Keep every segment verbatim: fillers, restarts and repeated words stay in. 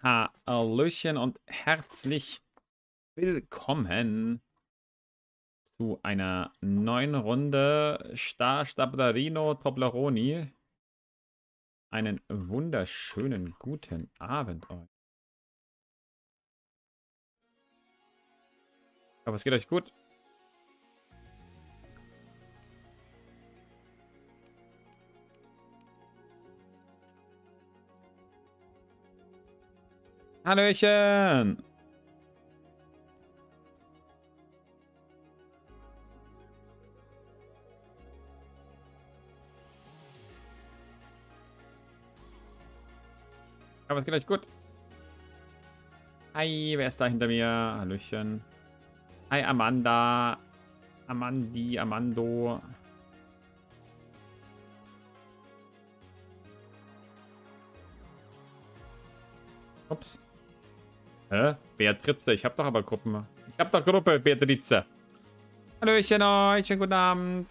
Hallöchen und herzlich willkommen zu einer neuen Runde Star Stablarino Tobleroni. Einen wunderschönen guten Abend euch. Ich hoffe, es geht euch gut. Hallöchen! Aber es geht euch gut. Hi, wer ist da hinter mir? Hallöchen. Hi, Amanda. Amandi, Amando. Ups. Hä? Beatrice, ich hab doch aber Gruppen. Ich hab doch Gruppe, Beatrice. Hallöchen euch, schönen guten Abend.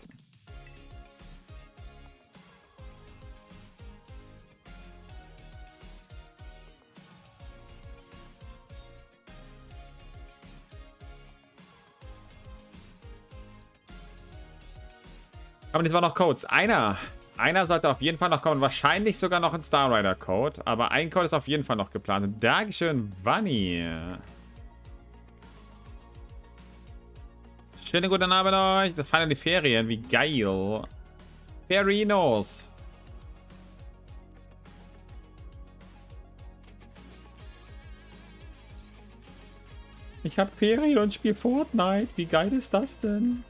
Aber diesmal noch Codes. Einer. Einer sollte auf jeden Fall noch kommen. Wahrscheinlich sogar noch ein Star Rider Code. Aber ein Code ist auf jeden Fall noch geplant. Dankeschön, Vanni. Schönen guten Abend euch. Das feiern die Ferien. Wie geil. Ferinos. Ich hab Ferien und spiele Fortnite. Wie geil ist das denn?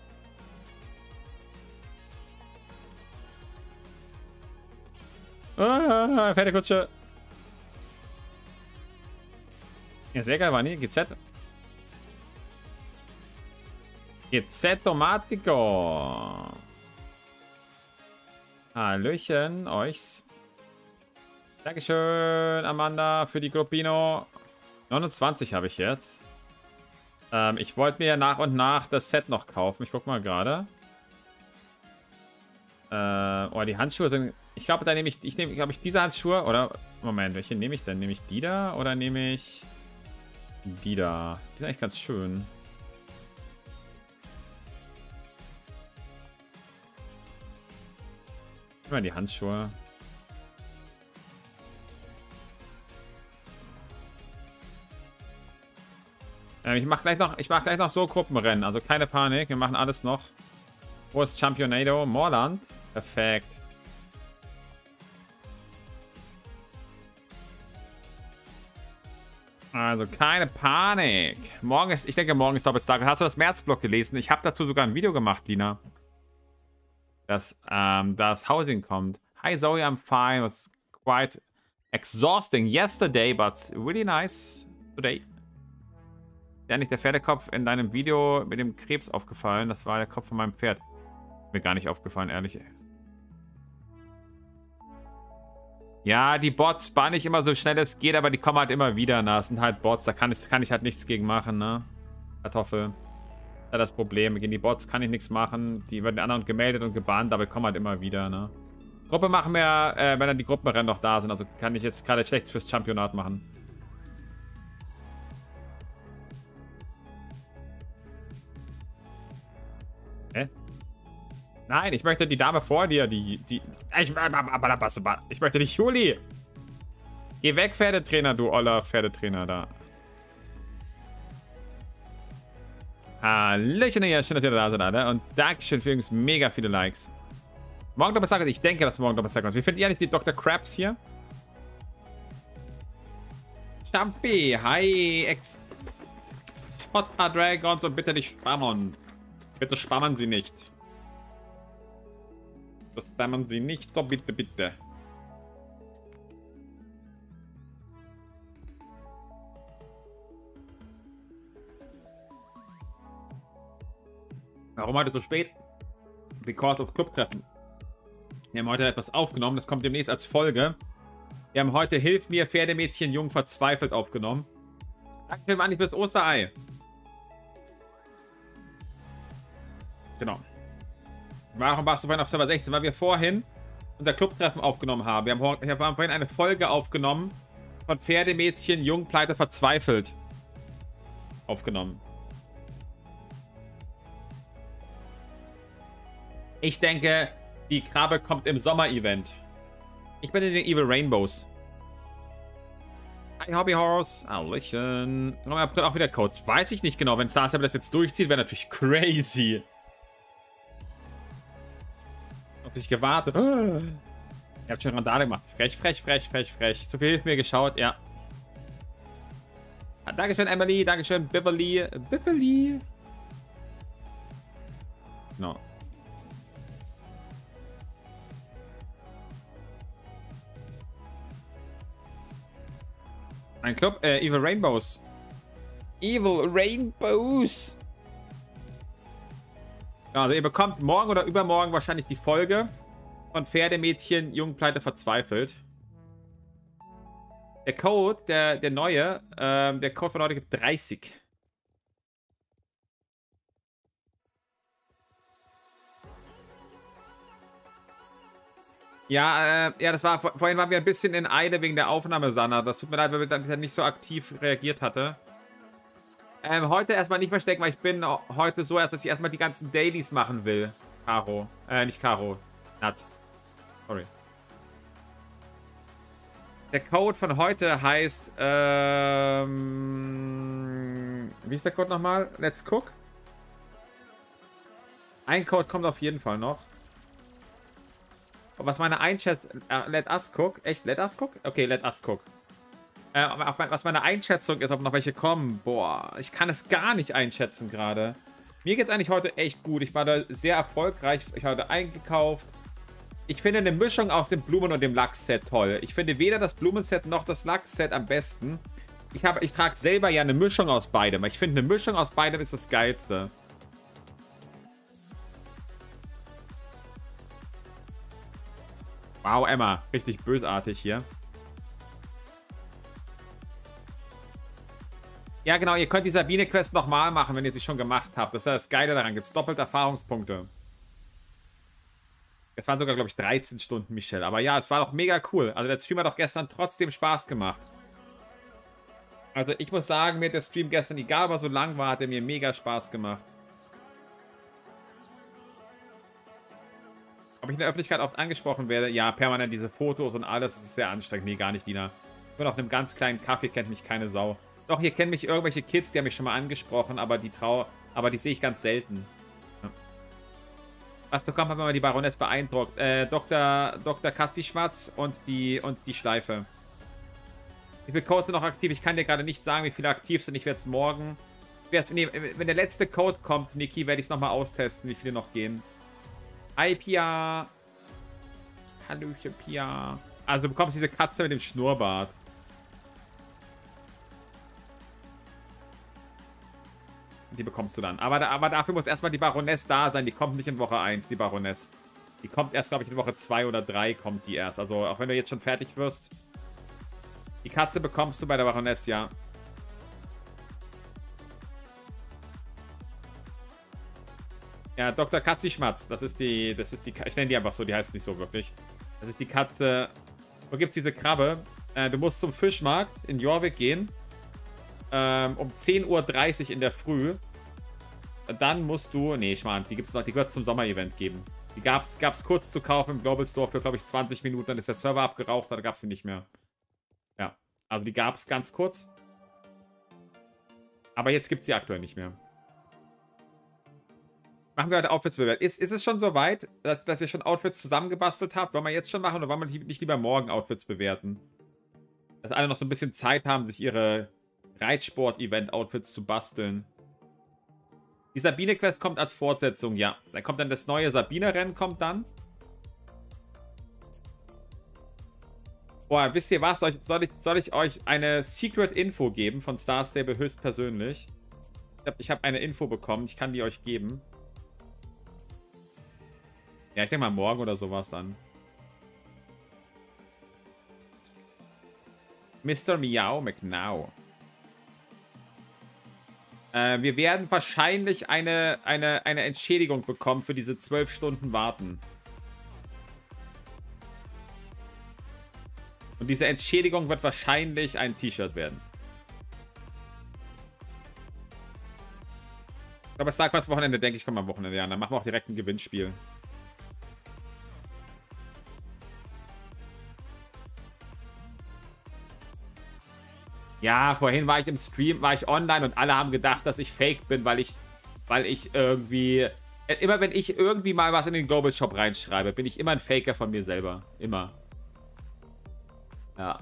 Ah, Pferdekutsche. Ja, sehr geil, Vanni. G Z. G Z Automatico. Hallöchen, euch. Dankeschön, Amanda, für die Gruppino. neunundzwanzig habe ich jetzt. Ähm, ich wollte mir ja nach und nach das Set noch kaufen. Ich guck mal gerade. Äh, oh, die Handschuhe sind... Ich glaube, da nehme ich... Ich nehme, glaube ich, diese Handschuhe... Oder... Moment, welche nehme ich denn? Nehme ich die da? Oder nehme ich... Die da? Die sind eigentlich ganz schön. Immer die Handschuhe. Ähm, ich mache gleich noch... Ich mache gleich noch so Gruppenrennen. Also keine Panik. Wir machen alles noch. Wo ist Championado? Moorland? Perfekt. Also keine Panik. Morgen ist, ich denke, morgen ist Doppelstar. Hast du das Märzblock gelesen? Ich habe dazu sogar ein Video gemacht, Lina. Dass ähm, das Housing kommt. Hi Zoe, I'm fine. It was quite exhausting yesterday, but really nice today. Ja, nicht der Pferdekopf in deinem Video mit dem Krebs aufgefallen. Das war der Kopf von meinem Pferd. Mir gar nicht aufgefallen, ehrlich. Ja, die Bots bahn ich immer so schnell es geht, aber die kommen halt immer wieder. Na, das sind halt Bots, da kann ich, kann ich halt nichts gegen machen, ne? Kartoffel. Das ist das Problem. Gegen die Bots kann ich nichts machen. Die werden anderen gemeldet und gebannt, aber die kommen halt immer wieder, ne? Gruppe machen wir, äh, wenn dann die Gruppenrennen noch da sind. Also kann ich jetzt gerade schlecht fürs Championat machen. Hä? Nein, ich möchte die Dame vor dir, die, die, ich, ich möchte dich, Juli. Geh weg, Pferdetrainer, du oller Pferdetrainer da. Hallöchen, ja, schön, dass ihr da seid, alle. Und Dankeschön für übrigens mega viele Likes. Morgen Doppelsack, ich denke, dass morgen Doppelsack ist. Wie findet ihr eigentlich die Doktor Krabs hier? Champi, hi, Ex Potter Dragons und bitte nicht spammen. Bitte spammen Sie nicht. Das spammen Sie nicht, so bitte, bitte. Warum heute so spät? Because of Clubtreffen. Wir haben heute etwas aufgenommen, das kommt demnächst als Folge. Wir haben heute Hilf mir, Pferdemädchen jung verzweifelt aufgenommen. Danke, Manni, fürs Osterei. Genau. Warum warst du vorhin auf Server sechzehn? Weil wir vorhin unser Clubtreffen aufgenommen haben. Wir haben, wir haben vorhin eine Folge aufgenommen von Pferdemädchen, Jungpleite verzweifelt aufgenommen. Ich denke, die Krabbe kommt im Sommer-Event. Ich bin in den Evil Rainbows. Hi, Hobby Horse. Hallöchen. Im April auch wieder Codes. Weiß ich nicht genau. Wenn Star Stable das jetzt durchzieht, wäre natürlich crazy. Hab ich gewartet. Ihr habt schon Randale gemacht. Frech, frech, frech, frech, frech. Zu viel hilft mir geschaut, ja. Dankeschön, Emily. Dankeschön, Beverly. Beverly. No. Ein Club, äh, Evil Rainbows. Evil Rainbows. Ja, also ihr bekommt morgen oder übermorgen wahrscheinlich die Folge von Pferdemädchen, Jungpleite verzweifelt. Der Code, der, der neue, ähm, der Code von heute gibt dreißig. Ja, äh, ja, das war, vorhin waren wir ein bisschen in Eile wegen der Aufnahme, Sanna. Das tut mir leid, weil wir dann nicht so aktiv reagiert hatte. Ähm, heute erstmal nicht verstecken, weil ich bin heute so, dass ich erstmal die ganzen Dailies machen will. Caro. Äh, nicht Caro. Nat. Sorry. Der Code von heute heißt, ähm... wie ist der Code nochmal? Let's Cook. Ein Code kommt auf jeden Fall noch. Was meine Einschätzung... Äh, let us cook. Echt? Let us cook? Okay, let us cook. Äh, was meine Einschätzung ist, ob noch welche kommen. Boah, ich kann es gar nicht einschätzen gerade. Mir geht es eigentlich heute echt gut. Ich war da sehr erfolgreich. Ich habe eingekauft. Ich finde eine Mischung aus dem Blumen- und dem Lachs-Set toll. Ich finde weder das Blumenset noch das Lachs-Set am besten. Ich, ich trage selber ja eine Mischung aus beidem. Ich finde, eine Mischung aus beidem ist das Geilste. Wow, Emma. Richtig bösartig hier. Ja, genau. Ihr könnt die Sabine-Quest nochmal machen, wenn ihr sie schon gemacht habt. Das ist ja das Geile daran. Gibt es doppelte Erfahrungspunkte. Es waren sogar, glaube ich, dreizehn Stunden, Michelle. Aber ja, es war doch mega cool. Also der Stream hat doch gestern trotzdem Spaß gemacht. Also ich muss sagen, mir hat der Stream gestern, egal was so lang war, hat er mir mega Spaß gemacht. Ob ich in der Öffentlichkeit oft angesprochen werde? Ja, permanent diese Fotos und alles. Das ist sehr anstrengend. Nee, gar nicht, Dina. Ich bin auf einem ganz kleinen Kaffee, kennt mich keine Sau. Doch, hier kennen mich irgendwelche Kids, die haben mich schon mal angesprochen, aber die trau aber die sehe ich ganz selten. Ja. Was bekommt man, wenn man die Baroness beeindruckt? Äh, Doktor Doktor Katzischmatz und die und die Schleife. Wie viele Codes sind noch aktiv? Ich kann dir gerade nicht sagen, wie viele aktiv sind. Ich werde es morgen. Nee, wenn der letzte Code kommt, Niki, werde ich es nochmal austesten, wie viele noch gehen. Hi, Pia. Hallöchen, Pia. Also du bekommst diese Katze mit dem Schnurrbart. Die bekommst du dann. Aber, da, aber dafür muss erstmal die Baroness da sein. Die kommt nicht in Woche eins, die Baroness. Die kommt erst, glaube ich, in Woche zwei oder drei kommt die erst. Also auch wenn du jetzt schon fertig wirst. Die Katze bekommst du bei der Baroness, ja. Ja, Doktor Katzischmatz. Das ist die, das ist die, ich nenne die einfach so, die heißt nicht so wirklich. Das ist die Katze. Wo gibt's diese Krabbe? Äh, du musst zum Fischmarkt in Jorvik gehen. Ähm, um zehn Uhr dreißig in der Früh. Dann musst du, nee, Schmarrn, die gibt's noch, die wird es zum Sommer-Event geben. Die gab's, gab's kurz zu kaufen im Global Store für, glaube ich, zwanzig Minuten. Dann ist der Server abgeraucht, dann gab's sie nicht mehr. Ja, also die gab's ganz kurz. Aber jetzt gibt's sie aktuell nicht mehr. Machen wir heute Outfits bewerten. Ist, ist es schon so weit, dass, dass ihr schon Outfits zusammengebastelt habt? Wollen wir jetzt schon machen oder wollen wir nicht lieber morgen Outfits bewerten? Dass alle noch so ein bisschen Zeit haben, sich ihre Reitsport-Event-Outfits zu basteln. Die Sabine-Quest kommt als Fortsetzung, ja. Da kommt dann das neue Sabine-Rennen, kommt dann. Boah, wisst ihr was? Soll ich, soll ich, soll ich euch eine Secret-Info geben von Star Stable höchstpersönlich? Ich habe ich hab eine Info bekommen, ich kann die euch geben. Ja, ich denke mal morgen oder sowas dann. Mister Meow McNow. Äh, wir werden wahrscheinlich eine, eine, eine Entschädigung bekommen für diese zwölf Stunden Warten. Und diese Entschädigung wird wahrscheinlich ein T-Shirt werden. Aber StarCraft Wochenende, denke ich, kommt am Wochenende an. Dann machen wir auch direkt ein Gewinnspiel. Ja, vorhin war ich im Stream, war ich online und alle haben gedacht, dass ich fake bin, weil ich, weil ich irgendwie... Immer wenn ich irgendwie mal was in den Global Shop reinschreibe, bin ich immer ein Faker von mir selber. Immer. Ja.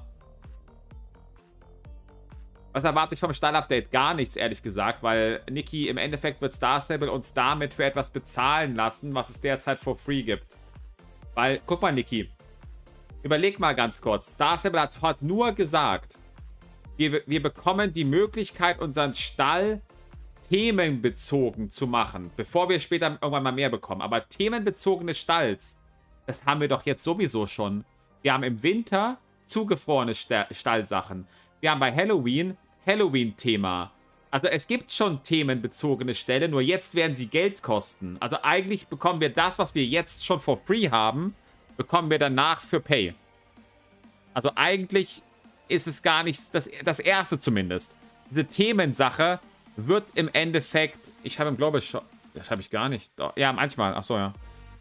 Was erwarte ich vom Stall-Update? Gar nichts, ehrlich gesagt, weil, Niki, im Endeffekt wird Star Stable uns damit für etwas bezahlen lassen, was es derzeit for free gibt. Weil, guck mal, Niki, überleg mal ganz kurz. Star Stable hat, hat nur gesagt, wir, wir bekommen die Möglichkeit, unseren Stall themenbezogen zu machen, bevor wir später irgendwann mal mehr bekommen. Aber themenbezogene Stalls, das haben wir doch jetzt sowieso schon. Wir haben im Winter zugefrorene Stallsachen. Wir haben bei Halloween Halloween-Thema. Also es gibt schon themenbezogene Ställe, nur jetzt werden sie Geld kosten. Also eigentlich bekommen wir das, was wir jetzt schon for free haben, bekommen wir danach für Pay. Also eigentlich ist es gar nicht das, das erste zumindest. Diese Themensache wird im Endeffekt... Ich habe im Global Shop... Das habe ich gar nicht. Ja, manchmal. Achso, ja.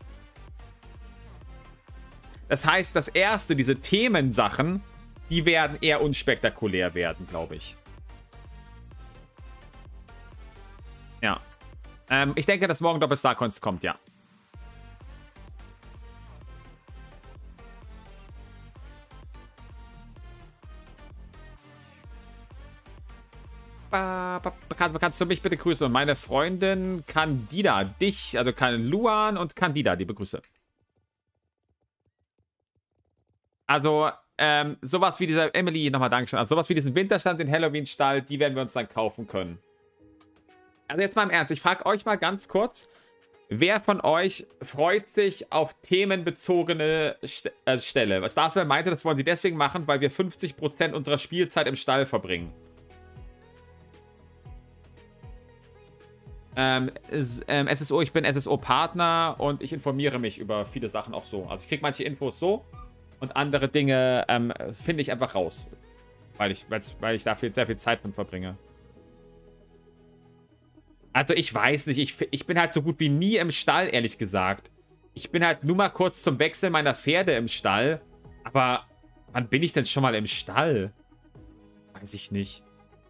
Das heißt, das erste, diese Themensachen, die werden eher unspektakulär werden, glaube ich. Ja. Ähm, ich denke, dass morgen Doppel Starcoins kommt, ja. Kann, kannst du mich bitte grüßen? Und meine Freundin Candida, dich, also kann Luan und Candida, liebe Grüße. Also, ähm, sowas wie dieser, Emily, nochmal Dankeschön, also sowas wie diesen Winterstand, den Halloween-Stall, die werden wir uns dann kaufen können. Also jetzt mal im Ernst, ich frage euch mal ganz kurz, wer von euch freut sich auf themenbezogene St äh, Stelle? Starswell meinte, das wollen sie deswegen machen, weil wir fünfzig Prozent unserer Spielzeit im Stall verbringen. Ähm, ähm, S S O, ich bin S S O-Partner und ich informiere mich über viele Sachen auch so. Also ich kriege manche Infos so und andere Dinge ähm, finde ich einfach raus. Weil ich, weil ich da viel, sehr viel Zeit drin verbringe. Also ich weiß nicht, ich, ich bin halt so gut wie nie im Stall, ehrlich gesagt. Ich bin halt nur mal kurz zum Wechsel meiner Pferde im Stall. Aber wann bin ich denn schon mal im Stall? Weiß ich nicht.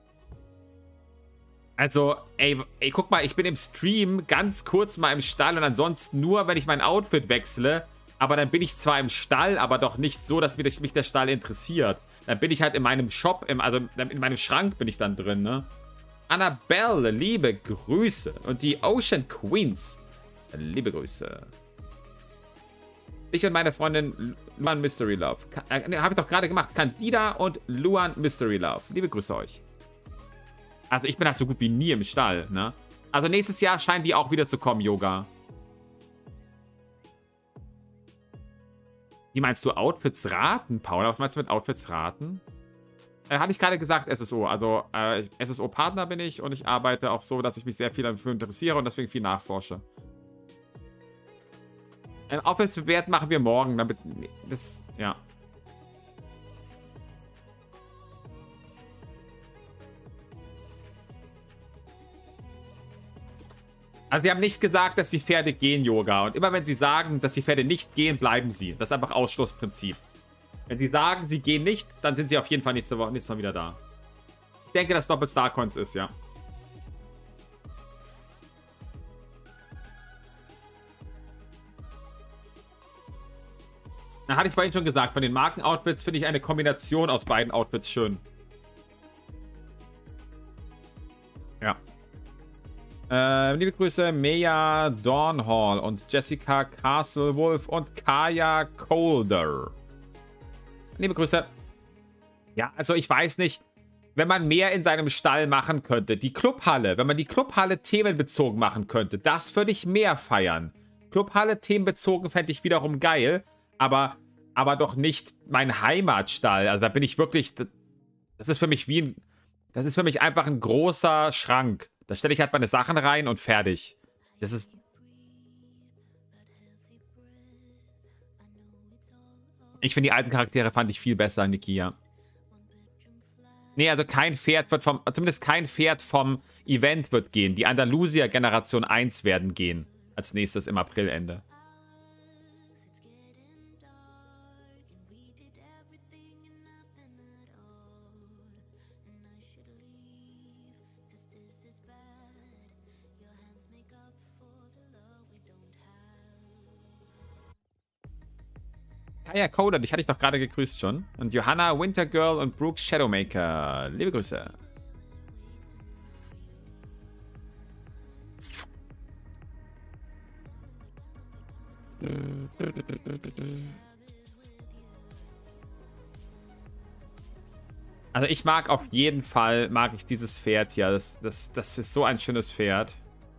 Also, ey, ey, guck mal, ich bin im Stream ganz kurz mal im Stall und ansonsten nur, wenn ich mein Outfit wechsle. Aber dann bin ich zwar im Stall, aber doch nicht so, dass mich, mich der Stall interessiert. Dann bin ich halt in meinem Shop, im, also in meinem Schrank bin ich dann drin, ne? Annabelle, liebe Grüße. Und die Ocean Queens, liebe Grüße. Ich und meine Freundin Luan Mystery Love. Äh, ne, habe ich doch gerade gemacht. Candida und Luan Mystery Love. Liebe Grüße euch. Also ich bin halt so gut wie nie im Stall, ne? Also nächstes Jahr scheint die auch wieder zu kommen, Yoga. Wie meinst du Outfits raten, Paula? Was meinst du mit Outfits raten? Äh, hatte ich gerade gesagt, S S O. Also äh, S S O-Partner bin ich und ich arbeite auch so, dass ich mich sehr viel dafür interessiere und deswegen viel nachforsche. Ein Outfits-Wert machen wir morgen, damit das, ja. Also sie haben nicht gesagt, dass die Pferde gehen, Yoga. Und immer wenn sie sagen, dass die Pferde nicht gehen, bleiben sie. Das ist einfach Ausschlussprinzip. Wenn sie sagen, sie gehen nicht, dann sind sie auf jeden Fall nächste Woche nächstes Mal wieder da. Ich denke, dass Doppel Starcoins ist, ja. Da hatte ich vorhin schon gesagt, von den Marken-Outfits finde ich eine Kombination aus beiden Outfits schön. Ja. Äh, liebe Grüße, Mea Dornhall und Jessica Castlewolf und Kaya Colder. Liebe Grüße. Ja, also ich weiß nicht, wenn man mehr in seinem Stall machen könnte, die Clubhalle, wenn man die Clubhalle themenbezogen machen könnte, das würde ich mehr feiern. Clubhalle themenbezogen fände ich wiederum geil, aber, aber doch nicht mein Heimatstall. Also da bin ich wirklich, das ist für mich wie ein, das ist für mich einfach ein großer Schrank. Da stelle ich halt meine Sachen rein und fertig. Das ist... Ich finde die alten Charaktere fand ich viel besser, Nikia. Nee, also kein Pferd wird vom, zumindest kein Pferd vom Event wird gehen. Die Andalusia Generation eins werden gehen. Als nächstes im Aprilende. Kaya Coder, dich hatte ich doch gerade gegrüßt schon. Und Johanna Wintergirl und Brooke Shadowmaker. Liebe Grüße. Also ich mag auf jeden Fall, mag ich dieses Pferd hier. Das, das, das ist so ein schönes Pferd.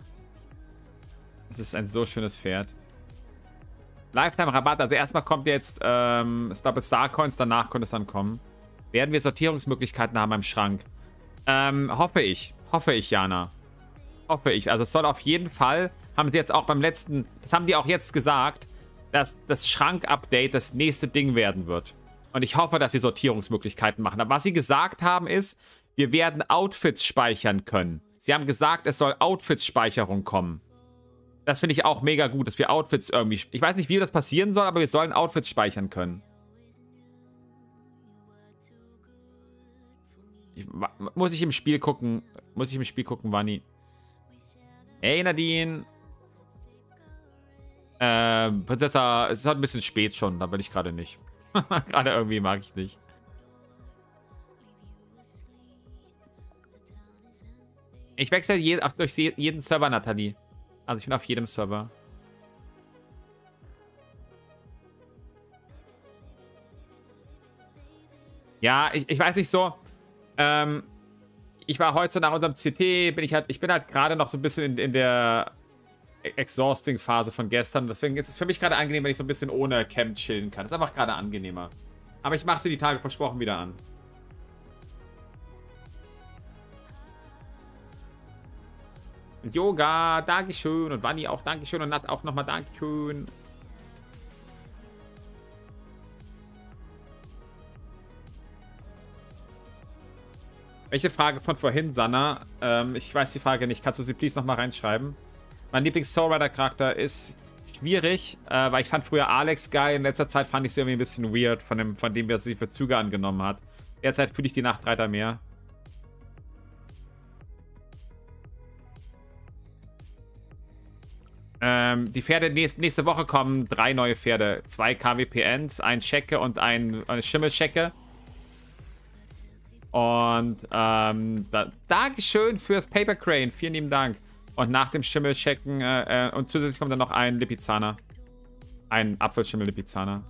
Es ist ein so schönes Pferd. Lifetime-Rabatt, also erstmal kommt jetzt ähm, Double Star Coins, danach könnte es dann kommen. Werden wir Sortierungsmöglichkeiten haben im Schrank? Ähm, hoffe ich. Hoffe ich, Jana. Hoffe ich. Also es soll auf jeden Fall, haben sie jetzt auch beim letzten, das haben die auch jetzt gesagt, dass das Schrank-Update das nächste Ding werden wird. Und ich hoffe, dass sie Sortierungsmöglichkeiten machen. Aber was sie gesagt haben ist, wir werden Outfits speichern können. Sie haben gesagt, es soll Outfits-Speicherung kommen. Das finde ich auch mega gut, dass wir Outfits irgendwie... Ich weiß nicht, wie das passieren soll, aber wir sollen Outfits speichern können. Ich, muss ich im Spiel gucken... Muss ich im Spiel gucken, Wanni. Hey, Nadine. Ähm, Prinzessa... Es ist halt ein bisschen spät schon, da will ich gerade nicht. Gerade irgendwie mag ich nicht. Ich wechsle je, auf, durch jeden Server, Nathalie. Also ich bin auf jedem Server. Ja, ich, ich weiß nicht so. Ähm, ich war heute so nach unserem C T, bin ich halt, ich bin halt gerade noch so ein bisschen in, in der Exhausting-Phase von gestern. Deswegen ist es für mich gerade angenehm, wenn ich so ein bisschen ohne Camp chillen kann. Ist einfach gerade angenehmer. Aber ich mache sie die Tage versprochen wieder an. Yoga, Dankeschön. Und Wanni auch Dankeschön. Und Nat auch nochmal Dankeschön. Welche Frage von vorhin, Sanna? Ähm, ich weiß die Frage nicht. Kannst du sie please nochmal reinschreiben? Mein Lieblings-Soul-Rider-Charakter ist schwierig, äh, weil ich fand früher Alex geil. In letzter Zeit fand ich sie irgendwie ein bisschen weird, von dem, von dem wer sie für Züge angenommen hat. Derzeit fühle ich die Nachtreiter mehr. Ähm, die Pferde, nächste, nächste Woche kommen drei neue Pferde. Zwei K W P Ns, ein Schecke und ein, eine Schimmelschecke. Und ähm, da, Dankeschön fürs Paper Crane. Vielen lieben Dank. Und nach dem Schimmelschecken äh, äh, und zusätzlich kommt dann noch ein Lipizzaner. Ein Apfelschimmel-Lipizzaner.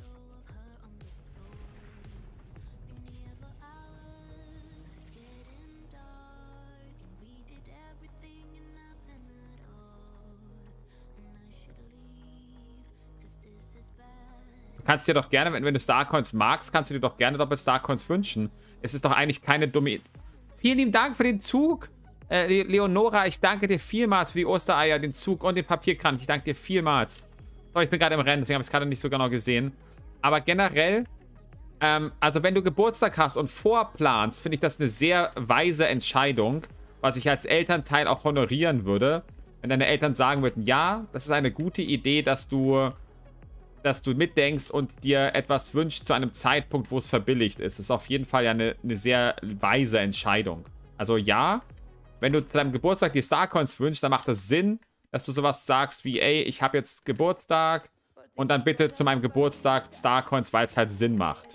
Du kannst dir doch gerne, wenn, wenn du Starcoins magst, kannst du dir doch gerne Doppel Starcoins wünschen. Es ist doch eigentlich keine dumme... Vielen lieben Dank für den Zug. Äh, Leonora, ich danke dir vielmals für die Ostereier, den Zug und den Papierkranz. Ich danke dir vielmals. So, ich bin gerade im Rennen, deswegen habe ich es gerade nicht so genau gesehen. Aber generell, ähm, also wenn du Geburtstag hast und vorplanst, finde ich das eine sehr weise Entscheidung, was ich als Elternteil auch honorieren würde. Wenn deine Eltern sagen würden, ja, das ist eine gute Idee, dass du... dass du mitdenkst und dir etwas wünschst zu einem Zeitpunkt, wo es verbilligt ist. Das ist auf jeden Fall ja eine, eine sehr weise Entscheidung. Also ja, wenn du zu deinem Geburtstag die Starcoins wünschst, dann macht das Sinn, dass du sowas sagst wie, ey, ich habe jetzt Geburtstag und dann bitte zu meinem Geburtstag Starcoins, weil es halt Sinn macht.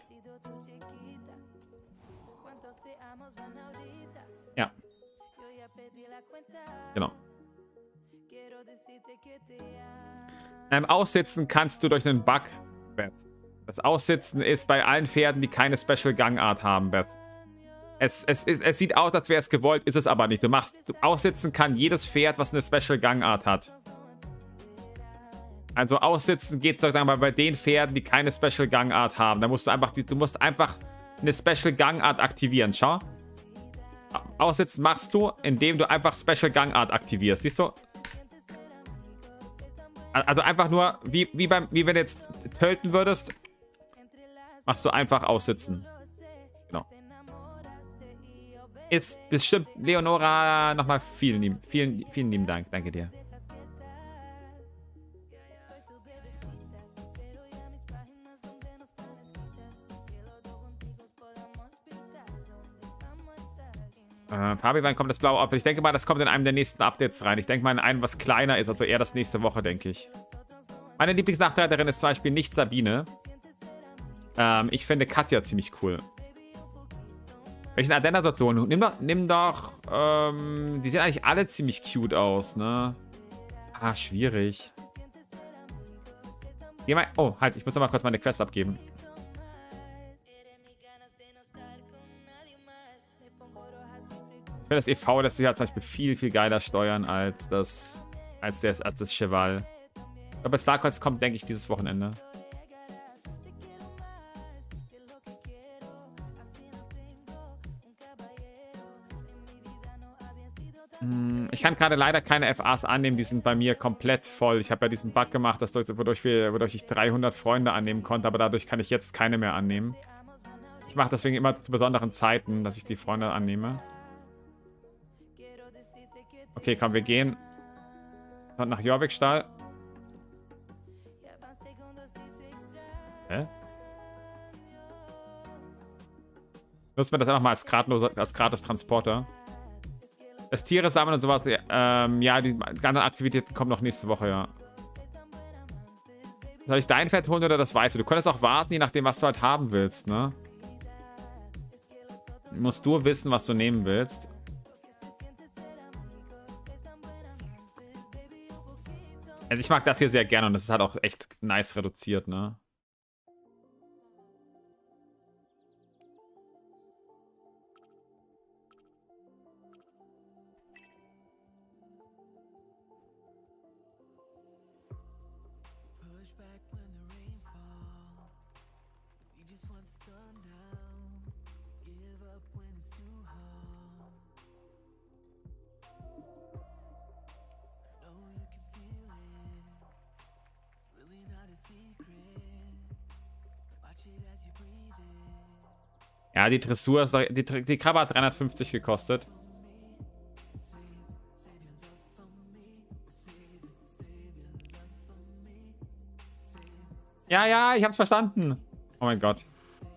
Ja. Genau. Ähm, aussitzen kannst du durch einen Bug, Beth. Das Aussitzen ist bei allen Pferden, die keine Special Gangart haben, Beth. Es, es, es, es sieht aus, als wäre es gewollt, ist es aber nicht. Du machst, du, aussitzen kann jedes Pferd, was eine Special Gangart hat. Also aussitzen geht sozusagen bei den Pferden, die keine Special Gangart haben. Da musst du einfach, du musst einfach eine Special Gangart aktivieren. Schau. Aussitzen machst du, indem du einfach Special Gangart aktivierst. Siehst du? Also einfach nur, wie, wie, beim, wie wenn du jetzt töten würdest. Machst du einfach aussitzen. Genau. Ist bestimmt, Leonora, nochmal vielen lieben, vielen, vielen lieben Dank. Danke dir. Äh, Fabi, wann kommt das blaue Update? Ich denke mal, das kommt in einem der nächsten Updates rein. Ich denke mal in einem, was kleiner ist, also eher das nächste Woche, denke ich. Meine Lieblingsnachreiterin ist zum Beispiel nicht Sabine. Ähm, ich finde Katja ziemlich cool. Welchen Adena-Situation? Nimm doch, nimm doch, ähm, die sehen eigentlich alle ziemlich cute aus, ne? Ah, schwierig. Geh mal, oh, halt, ich muss noch mal kurz meine Quest abgeben. Ich finde das E V lässt sich halt zum Beispiel viel, viel geiler steuern als das, als das, als das Cheval. Aber Star Quest kommt, denke ich, dieses Wochenende. Ich kann gerade leider keine F As annehmen, die sind bei mir komplett voll. Ich habe ja diesen Bug gemacht, dass durch, wodurch, wir, wodurch ich dreihundert Freunde annehmen konnte, aber dadurch kann ich jetzt keine mehr annehmen. Ich mache deswegen immer zu besonderen Zeiten, dass ich die Freunde annehme. Okay, komm, wir gehen nach Jorvikstall. Hä? Nutzen wir das einfach mal als, als gratis Transporter. Das Tiere sammeln und sowas, ähm, ja, die ganzen Aktivitäten kommen noch nächste Woche, ja. Soll ich dein Pferd holen oder das weiße? Du könntest auch warten, je nachdem, was du halt haben willst, ne? Musst du wissen, was du nehmen willst. Also ich mag das hier sehr gerne und das ist halt auch echt nice reduziert, ne? Ja, die Dressur, ist, die, die Krabbe hat dreihundertfünfzig gekostet. Ja, ja, ich hab's verstanden. Oh mein Gott.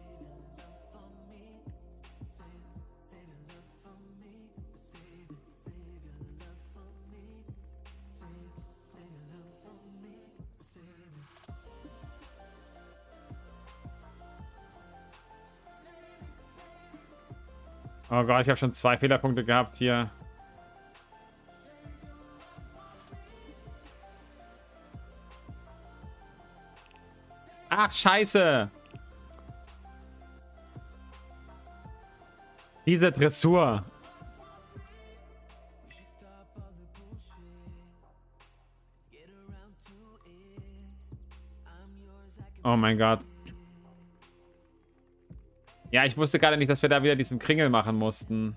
Oh Gott, ich habe schon zwei Fehlerpunkte gehabt hier. Ach, scheiße. Diese Dressur. Oh mein Gott. Ja, ich wusste gerade nicht, dass wir da wieder diesen Kringel machen mussten.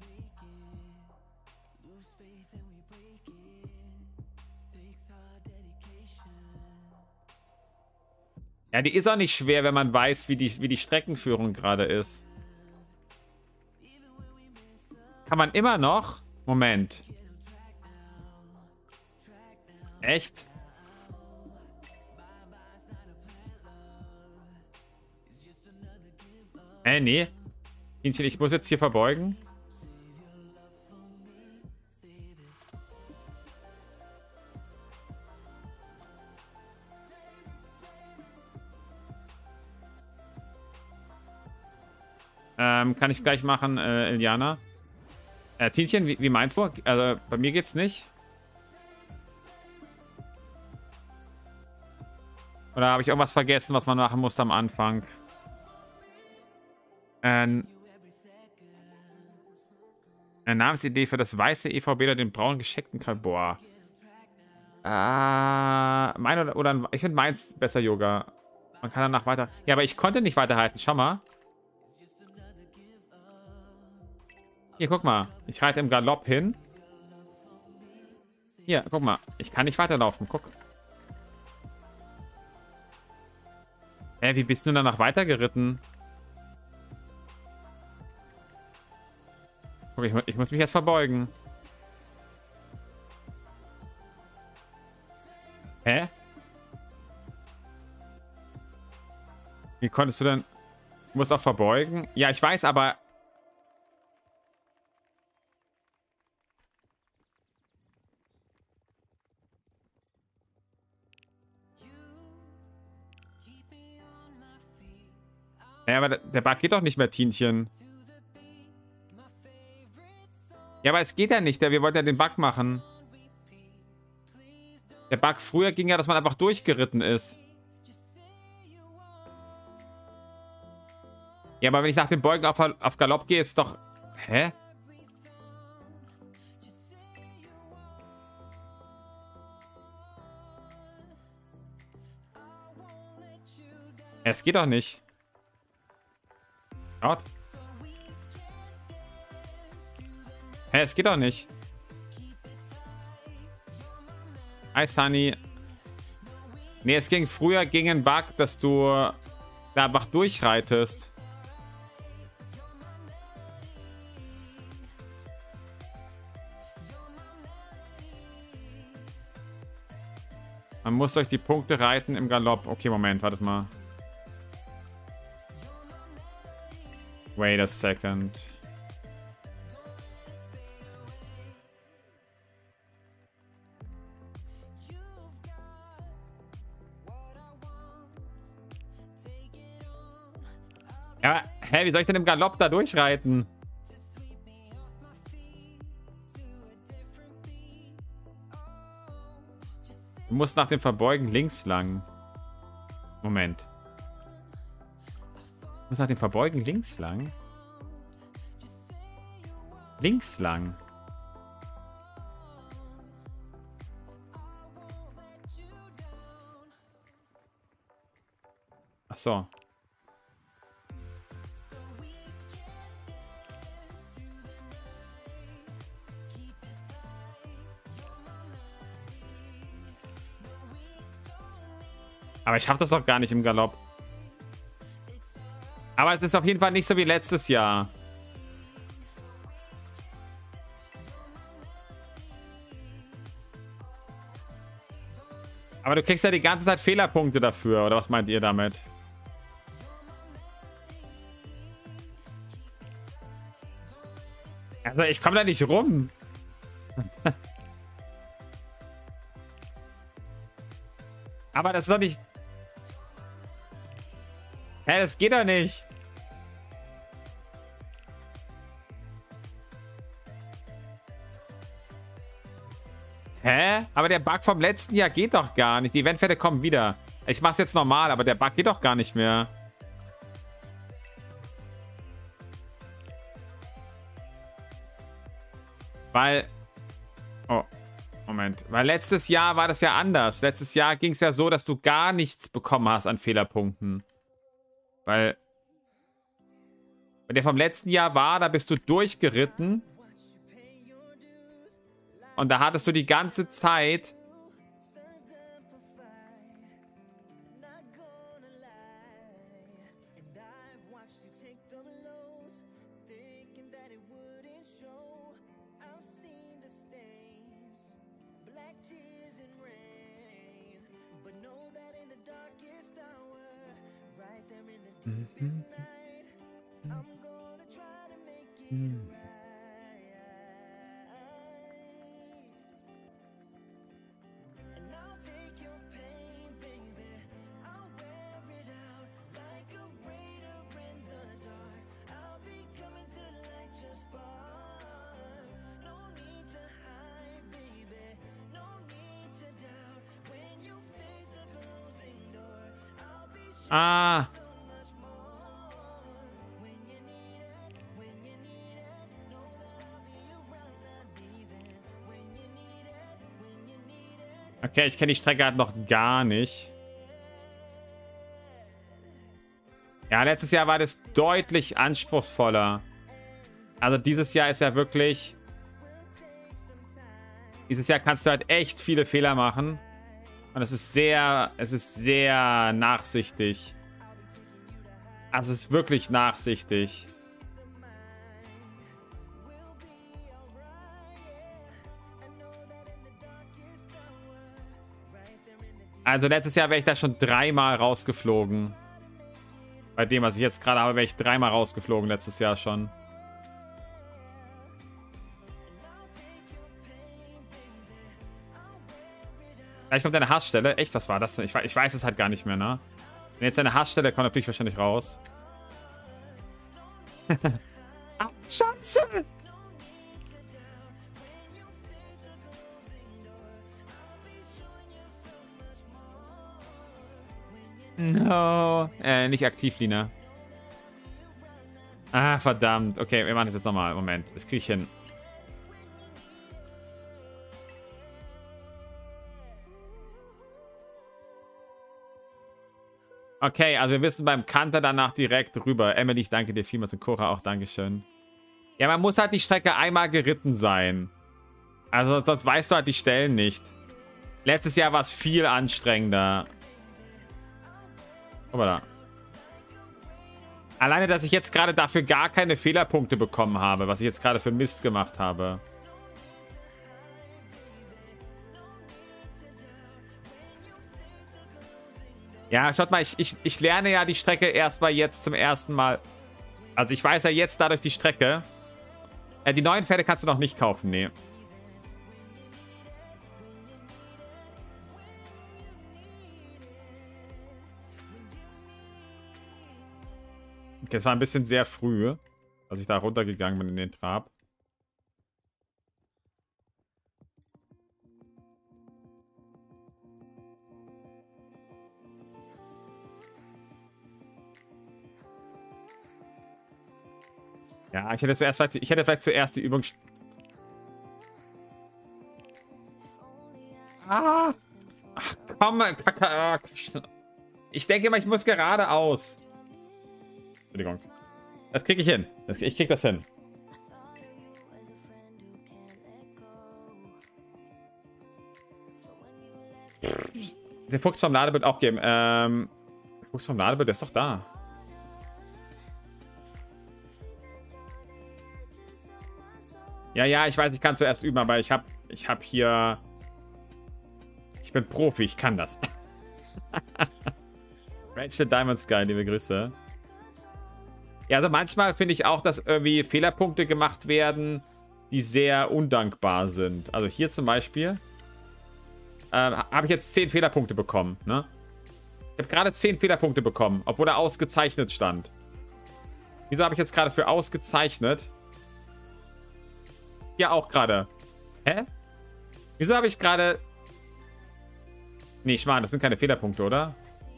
Ja, die ist auch nicht schwer, wenn man weiß, wie die, wie die Streckenführung gerade ist. Kann man immer noch... Moment. Echt? Äh, nee. Hähnchen, ich muss jetzt hier verbeugen. Ähm, kann ich gleich machen, äh, Iliana. Äh, Tinchen, wie, wie meinst du? Also, bei mir geht's nicht. Oder habe ich irgendwas vergessen, was man machen muss am Anfang? Ähm, eine Namensidee für das weiße E V B oder den braunen gescheckten Boah. Äh, mein oder, oder ich finde meins besser, Yoga. Man kann danach weiter. Ja, aber ich konnte nicht weiterhalten. Schau mal. Hier, guck mal. Ich reite im Galopp hin. Hier, guck mal. Ich kann nicht weiterlaufen. Guck. Hä, wie bist du danach weitergeritten? Guck, ich, ich muss mich jetzt verbeugen. Hä? Wie konntest du denn... Du musst auch verbeugen? Ja, ich weiß, aber... Ja, aber der Bug geht doch nicht mehr, Tienchen. Ja, aber es geht ja nicht. Wir wollten ja den Bug machen. Der Bug früher ging ja, dass man einfach durchgeritten ist. Ja, aber wenn ich nach dem Beugen auf, auf Galopp gehe, ist doch... Hä? Es geht doch nicht. Gott. Hä, es geht doch nicht. Hi, Sunny. Nee, es ging früher gegen einen Bug, dass du da einfach durchreitest. Man muss durch die Punkte reiten im Galopp. Okay, Moment, wartet mal. Wait a second. Ja, hä, wie soll ich denn im Galopp da durchreiten? Du musst nach dem Verbeugen links lang. Moment. Du musst nach dem Verbeugen links lang? Links lang. Ach so. Aber ich schaffe das doch gar nicht im Galopp. Aber es ist auf jeden Fall nicht so wie letztes Jahr. Aber du kriegst ja die ganze Zeit Fehlerpunkte dafür. Oder was meint ihr damit? Also ich komme da nicht rum. Aber das ist doch nicht... Hä, das geht doch nicht. Hä? Aber der Bug vom letzten Jahr geht doch gar nicht. Die Eventpferde kommen wieder. Ich mach's jetzt normal, aber der Bug geht doch gar nicht mehr. Weil... Oh, Moment. Weil letztes Jahr war das ja anders. Letztes Jahr ging es ja so, dass du gar nichts bekommen hast an Fehlerpunkten. Weil... Wenn der vom letzten Jahr war, da bist du durchgeritten. Und da hattest du die ganze Zeit... Mhm. Mhm. Ah. Okay, ich kenne die Strecke halt noch gar nicht. Ja, letztes Jahr war das deutlich anspruchsvoller. Also dieses Jahr ist ja wirklich... Dieses Jahr kannst du halt echt viele Fehler machen. Und es ist sehr, es ist sehr nachsichtig. Also es ist wirklich nachsichtig. Also letztes Jahr wäre ich da schon dreimal rausgeflogen. Bei dem, was ich jetzt gerade habe, wäre ich dreimal rausgeflogen letztes Jahr schon. Gleich kommt eine Hassstelle. Echt, was war das denn? Ich, ich weiß es halt gar nicht mehr, ne? Wenn jetzt eine Hassstelle kommt, dann fliege ich wahrscheinlich raus. Ah, Scheiße! No. Äh, nicht aktiv, Lina. Ah, verdammt. Okay, wir machen das jetzt nochmal. Moment, das kriege ich hin. Okay, also wir müssen beim Kanter danach direkt rüber. Emily, ich danke dir vielmals und Cora auch, dankeschön. Ja, man muss halt die Strecke einmal geritten sein. Also sonst weißt du halt die Stellen nicht. Letztes Jahr war es viel anstrengender. Guck mal da. Alleine, dass ich jetzt gerade dafür gar keine Fehlerpunkte bekommen habe, was ich jetzt gerade für Mist gemacht habe. Ja, schaut mal, ich, ich, ich lerne ja die Strecke erstmal jetzt zum ersten Mal. Also ich weiß ja jetzt dadurch die Strecke. Äh, die neuen Pferde kannst du noch nicht kaufen, nee. Okay, es war ein bisschen sehr früh, als ich da runtergegangen bin in den Trab. Ja, ich hätte zuerst, ich hätte vielleicht zuerst die Übung. Ah! Ach komm, Kacke. Ich denke mal, ich muss geradeaus. Entschuldigung. Das kriege ich hin. Das, ich krieg das hin. Der Fuchs vom Ladebild auch geben. Ähm, der Fuchs vom Ladebild, der ist doch da. Ja, ja, ich weiß, ich kann zuerst üben, aber ich habe ich hab hier... Ich bin Profi, ich kann das. Rachel Diamond Sky, liebe Grüße. Ja, also manchmal finde ich auch, dass irgendwie Fehlerpunkte gemacht werden, die sehr undankbar sind. Also hier zum Beispiel äh, habe ich jetzt zehn Fehlerpunkte bekommen, ne? Ich habe gerade zehn Fehlerpunkte bekommen, obwohl er ausgezeichnet stand. Wieso habe ich jetzt gerade für ausgezeichnet? Ja, auch gerade. Hä? Wieso habe ich gerade... Nee, Schmarrn, das sind keine Fehlerpunkte, oder?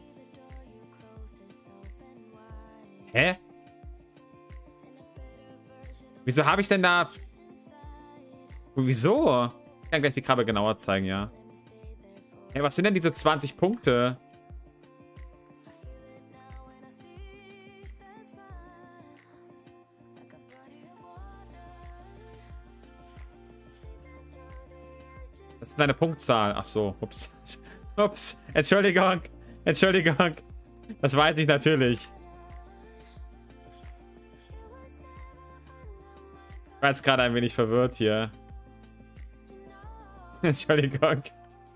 Hä? Wieso habe ich denn da... Wieso? Ich kann gleich die Krabbe genauer zeigen, ja. Hey, was sind denn diese zwanzig Punkte? Das ist meine Punktzahl. Ach so, ups. Ups, Entschuldigung. Entschuldigung. Das weiß ich natürlich. Ich war jetzt gerade ein wenig verwirrt hier. Entschuldigung.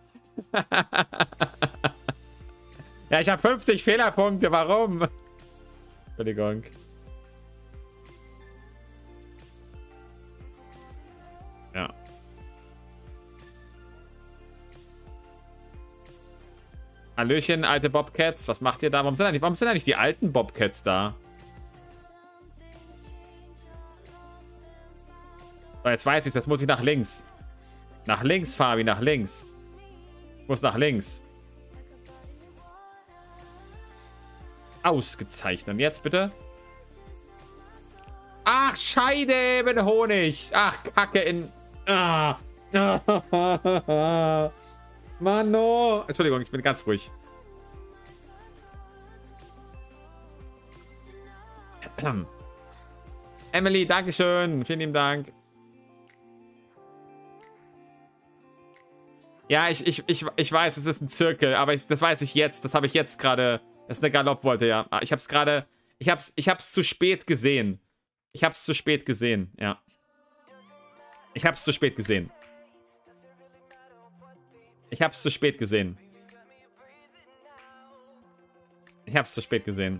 Ja, ich habe fünfzig Fehlerpunkte. Warum? Entschuldigung. Ja. Hallöchen, alte Bobcats. Was macht ihr da? Warum sind eigentlich, warum sind eigentlich die alten Bobcats da? So, jetzt weiß ich, jetzt muss ich nach links. Nach links, Fabi, nach links. Ich muss nach links. Ausgezeichnet. Und jetzt bitte? Ach, Scheide mit Honig. Ach, Kacke in... Ah. Mano. Entschuldigung, ich bin ganz ruhig. Emily, dankeschön. Vielen lieben Dank. Ja, ich, ich, ich, ich weiß, es ist ein Zirkel, aber ich, das weiß ich jetzt. Das habe ich jetzt gerade. Das ist eine Galoppwolte, ja. Ich habe es gerade... Ich habe es ich hab's zu spät gesehen. Ich habe es zu spät gesehen, ja. Ich habe es zu spät gesehen. Ich habe es zu spät gesehen. Ich habe es zu spät gesehen.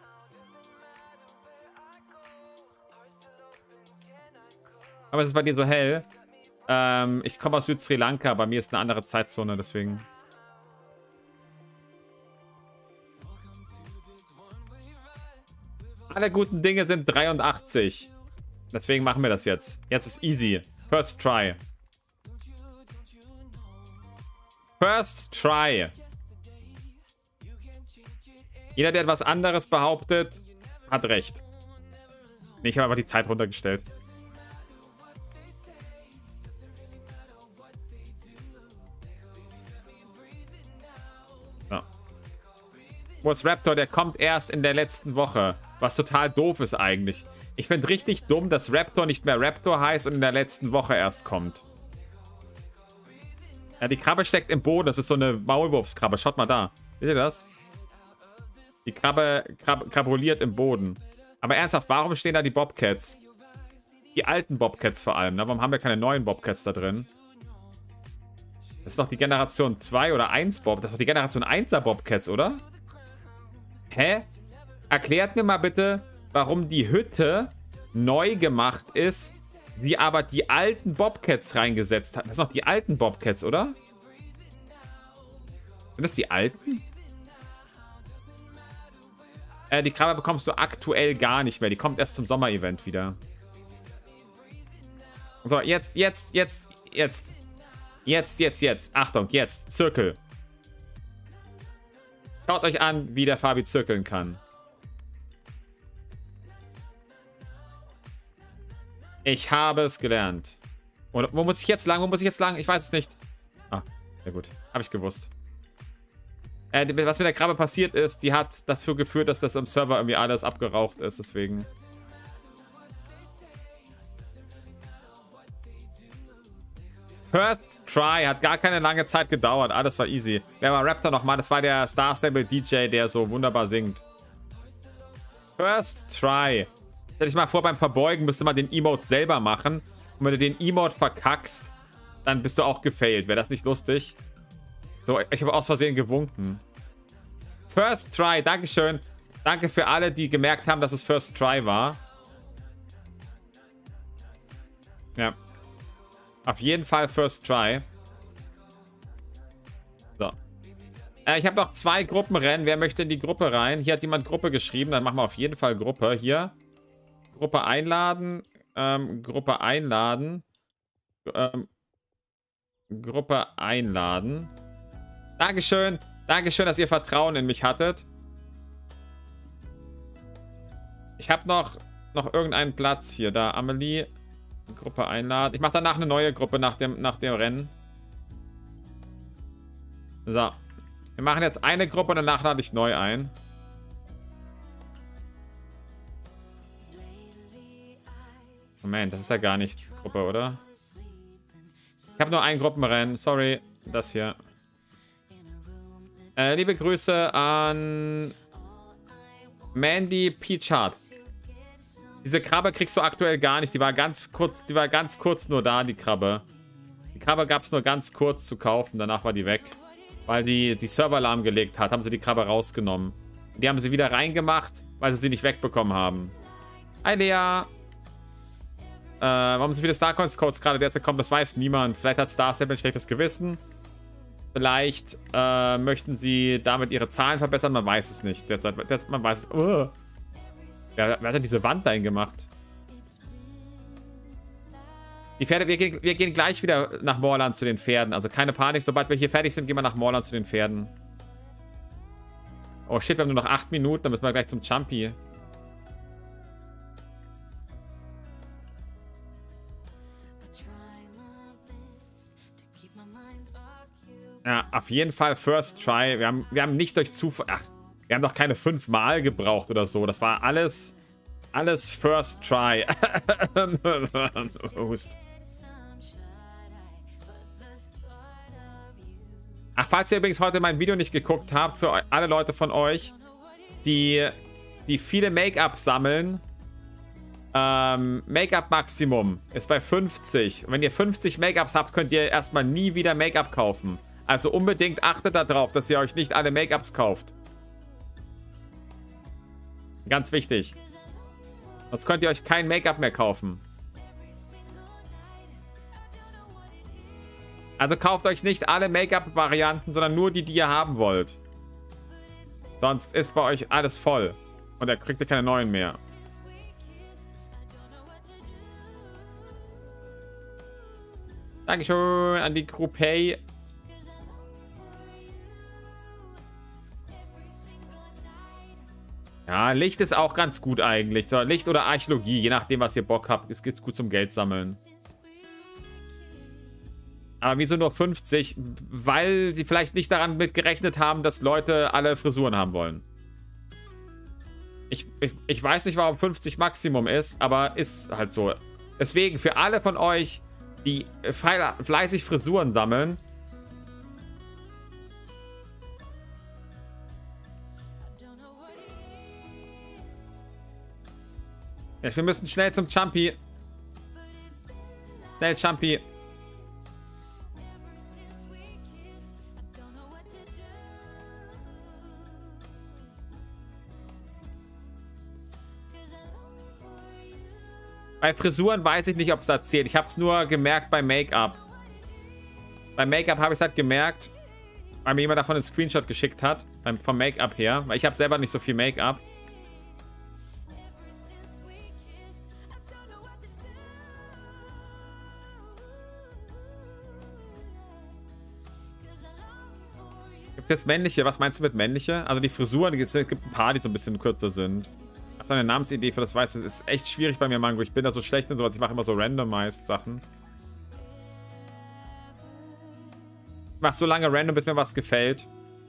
Aber es ist bei dir so hell. Ähm, ich komme aus Süd-Sri Lanka. Bei mir ist eine andere Zeitzone, deswegen. Alle guten Dinge sind dreiundachtzig. Deswegen machen wir das jetzt. Jetzt ist easy. First try. First try. Jeder, der etwas anderes behauptet, hat recht. Nee, ich habe einfach die Zeit runtergestellt. So. Wo ist Raptor? Der kommt erst in der letzten Woche. Was total doof ist eigentlich. Ich finde richtig dumm, dass Raptor nicht mehr Raptor heißt und in der letzten Woche erst kommt. Ja, die Krabbe steckt im Boden. Das ist so eine Maulwurfskrabbe. Schaut mal da. Seht ihr das? Die Krabbe krab krabuliert im Boden. Aber ernsthaft, warum stehen da die Bobcats? Die alten Bobcats vor allem. Ne? Warum haben wir keine neuen Bobcats da drin? Das ist doch die Generation zwei oder eins Bob. Das ist doch die Generation einser Bobcats, oder? Hä? Erklärt mir mal bitte, warum die Hütte neu gemacht ist, sie aber die alten Bobcats reingesetzt hat. Das sind doch die alten Bobcats, oder? Sind das die alten? Äh, die Krabbe bekommst du aktuell gar nicht mehr. Die kommt erst zum Sommer-Event wieder. So, jetzt, jetzt, jetzt, jetzt. Jetzt, jetzt, jetzt. Achtung, jetzt. Zirkel. Schaut euch an, wie der Fabi zirkeln kann. Ich habe es gelernt. Und wo muss ich jetzt lang? Wo muss ich jetzt lang? Ich weiß es nicht. Ah, ja gut. Habe ich gewusst. Äh, was mit der Krabbe passiert ist, die hat dafür geführt, dass das im Server irgendwie alles abgeraucht ist. Deswegen. First Try. Hat gar keine lange Zeit gedauert. Alles war easy. Wer war Raptor nochmal? Das war der Star Stable D J, der so wunderbar singt. First Try. Stell dich mal vor, beim Verbeugen müsste man den Emote selber machen. Und wenn du den Emote verkackst, dann bist du auch gefailt. Wäre das nicht lustig? So, ich habe aus Versehen gewunken. First Try, Dankeschön. Danke für alle, die gemerkt haben, dass es First Try war. Ja. Auf jeden Fall First Try. So. Äh, ich habe noch zwei Gruppenrennen. Wer möchte in die Gruppe rein? Hier hat jemand Gruppe geschrieben. Dann machen wir auf jeden Fall Gruppe. Hier. Gruppe einladen. Ähm, Gruppe einladen. Ähm, Gruppe einladen. Dankeschön. Dankeschön, dass ihr Vertrauen in mich hattet. Ich habe noch, noch irgendeinen Platz hier. Da, Amelie. Gruppe einladen. Ich mache danach eine neue Gruppe nach dem, nach dem Rennen. So. Wir machen jetzt eine Gruppe und danach lade ich neu ein. Moment, das ist ja gar nicht Gruppe, oder? Ich habe nur ein Gruppenrennen. Sorry. Das hier. Äh, liebe Grüße an Mandy Peachard. Diese Krabbe kriegst du aktuell gar nicht. Die war ganz kurz, die war ganz kurz nur da, die Krabbe. Die Krabbe gab es nur ganz kurz zu kaufen. Danach war die weg. Weil die die Server lahmgelegt hat, haben sie die Krabbe rausgenommen. Die haben sie wieder reingemacht, weil sie sie nicht wegbekommen haben. Hi Lea. Äh, warum so viele Starcoins-Codes gerade derzeit kommen, das weiß niemand. Vielleicht hat Star Stable ein schlechtes Gewissen. Vielleicht äh, möchten sie damit ihre Zahlen verbessern. Man weiß es nicht. Derzeit, derzeit man weiß es. Uh. Wer, wer hat denn diese Wand dahin gemacht? Die Pferde, wir, wir gehen gleich wieder nach Moorland zu den Pferden. Also keine Panik. Sobald wir hier fertig sind, gehen wir nach Moorland zu den Pferden. Oh shit, wir haben nur noch acht Minuten. Dann müssen wir gleich zum Jumpy. Ja, auf jeden Fall First Try. Wir haben, wir haben nicht durch Zufall... Ach, wir haben doch keine fünf Mal gebraucht oder so. Das war alles... Alles First Try. Ach, falls ihr übrigens heute mein Video nicht geguckt habt, für alle Leute von euch, die, die viele Make-ups sammeln, ähm, Make-up-Maximum ist bei fünfzig. Und wenn ihr fünfzig Make-ups habt, könnt ihr erstmal nie wieder Make-up kaufen. Also unbedingt achtet darauf, dass ihr euch nicht alle Make-ups kauft. Ganz wichtig. Sonst könnt ihr euch kein Make-up mehr kaufen. Also kauft euch nicht alle Make-up-Varianten, sondern nur die, die ihr haben wollt. Sonst ist bei euch alles voll. Und dann kriegt ihr keine neuen mehr. Dankeschön an die Gruppe. Ja, Licht ist auch ganz gut eigentlich. So, Licht oder Archäologie, je nachdem, was ihr Bock habt, ist es gut zum Geld sammeln. Aber wieso nur fünfzig? Weil sie vielleicht nicht daran mit gerechnet haben, dass Leute alle Frisuren haben wollen. Ich, ich, ich weiß nicht, warum fünfzig Maximum ist, aber ist halt so. Deswegen, für alle von euch, die fleißig Frisuren sammeln, ja, wir müssen schnell zum Chumpy. Schnell, Chumpy. Bei Frisuren weiß ich nicht, ob es da zählt. Ich habe es nur gemerkt bei Make-up. Bei Make-up habe ich es halt gemerkt, weil mir jemand davon einen Screenshot geschickt hat. Beim, vom Make-up her. Weil ich habe selber nicht so viel Make-up. Gibt es jetzt männliche? Was meinst du mit männliche? Also die Frisuren, es gibt ein paar, die so ein bisschen kürzer sind. Hast du eine Namensidee für das Weiß? Das ist echt schwierig bei mir, Mango. Ich bin da so schlecht in sowas. Ich mache immer so randomized Sachen. Ich mache so lange random, bis mir was gefällt.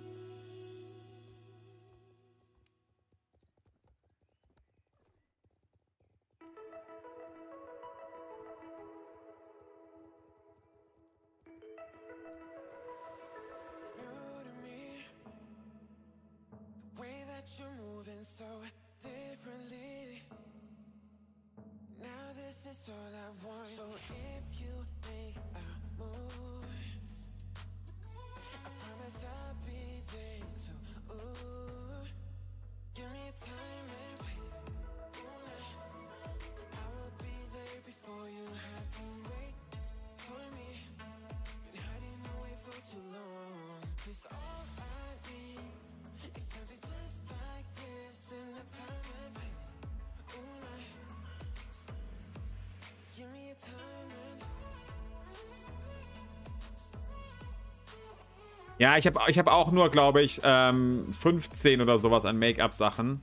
Ja, ich habe ich hab auch nur, glaube ich, ähm, fünfzehn oder sowas an Make-up-Sachen.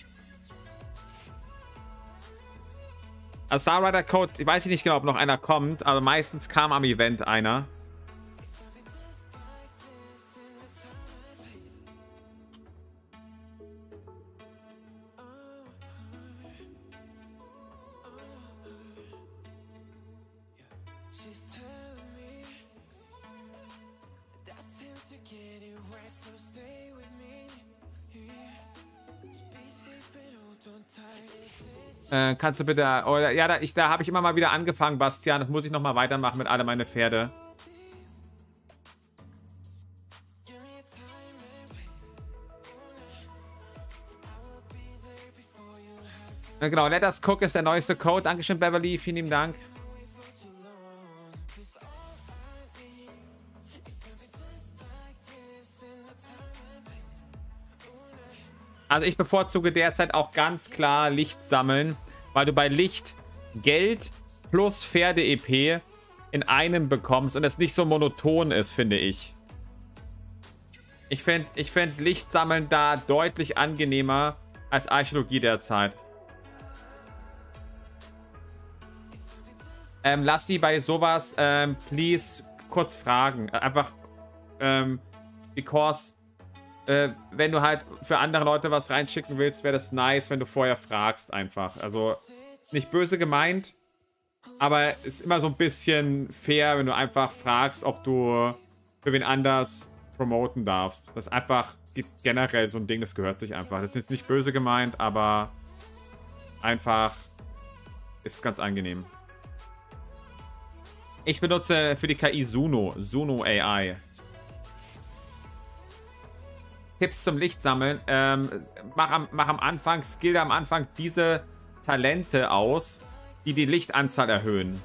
Also Star Rider Code, ich weiß nicht genau, ob noch einer kommt, aber meistens kam am Event einer. Äh, kannst du bitte... Oh, ja, da, ich, da habe ich immer mal wieder angefangen, Bastian. Das muss ich noch mal weitermachen mit alle meine Pferde. Äh, genau, Let Us Cook ist der neueste Code. Dankeschön, Beverly. Vielen lieben Dank. Also ich bevorzuge derzeit auch ganz klar Licht sammeln, weil du bei Licht Geld plus Pferde-E P in einem bekommst und es nicht so monoton ist, finde ich. Ich finde ich find Licht sammeln da deutlich angenehmer als Archäologie derzeit. Ähm, lass sie bei sowas, ähm, please, kurz fragen. Einfach, ähm, because... Äh, wenn du halt für andere Leute was reinschicken willst, wäre das nice, wenn du vorher fragst einfach. Also nicht böse gemeint, aber ist immer so ein bisschen fair, wenn du einfach fragst, ob du für wen anders promoten darfst. Das ist einfach generell so ein Ding, das gehört sich einfach. Das ist jetzt nicht böse gemeint, aber einfach ist ganz angenehm. Ich benutze für die K I Suno, Suno A I. Tipps zum Lichtsammeln. Ähm, mach, am, mach am Anfang, skill am Anfang diese Talente aus, die die Lichtanzahl erhöhen.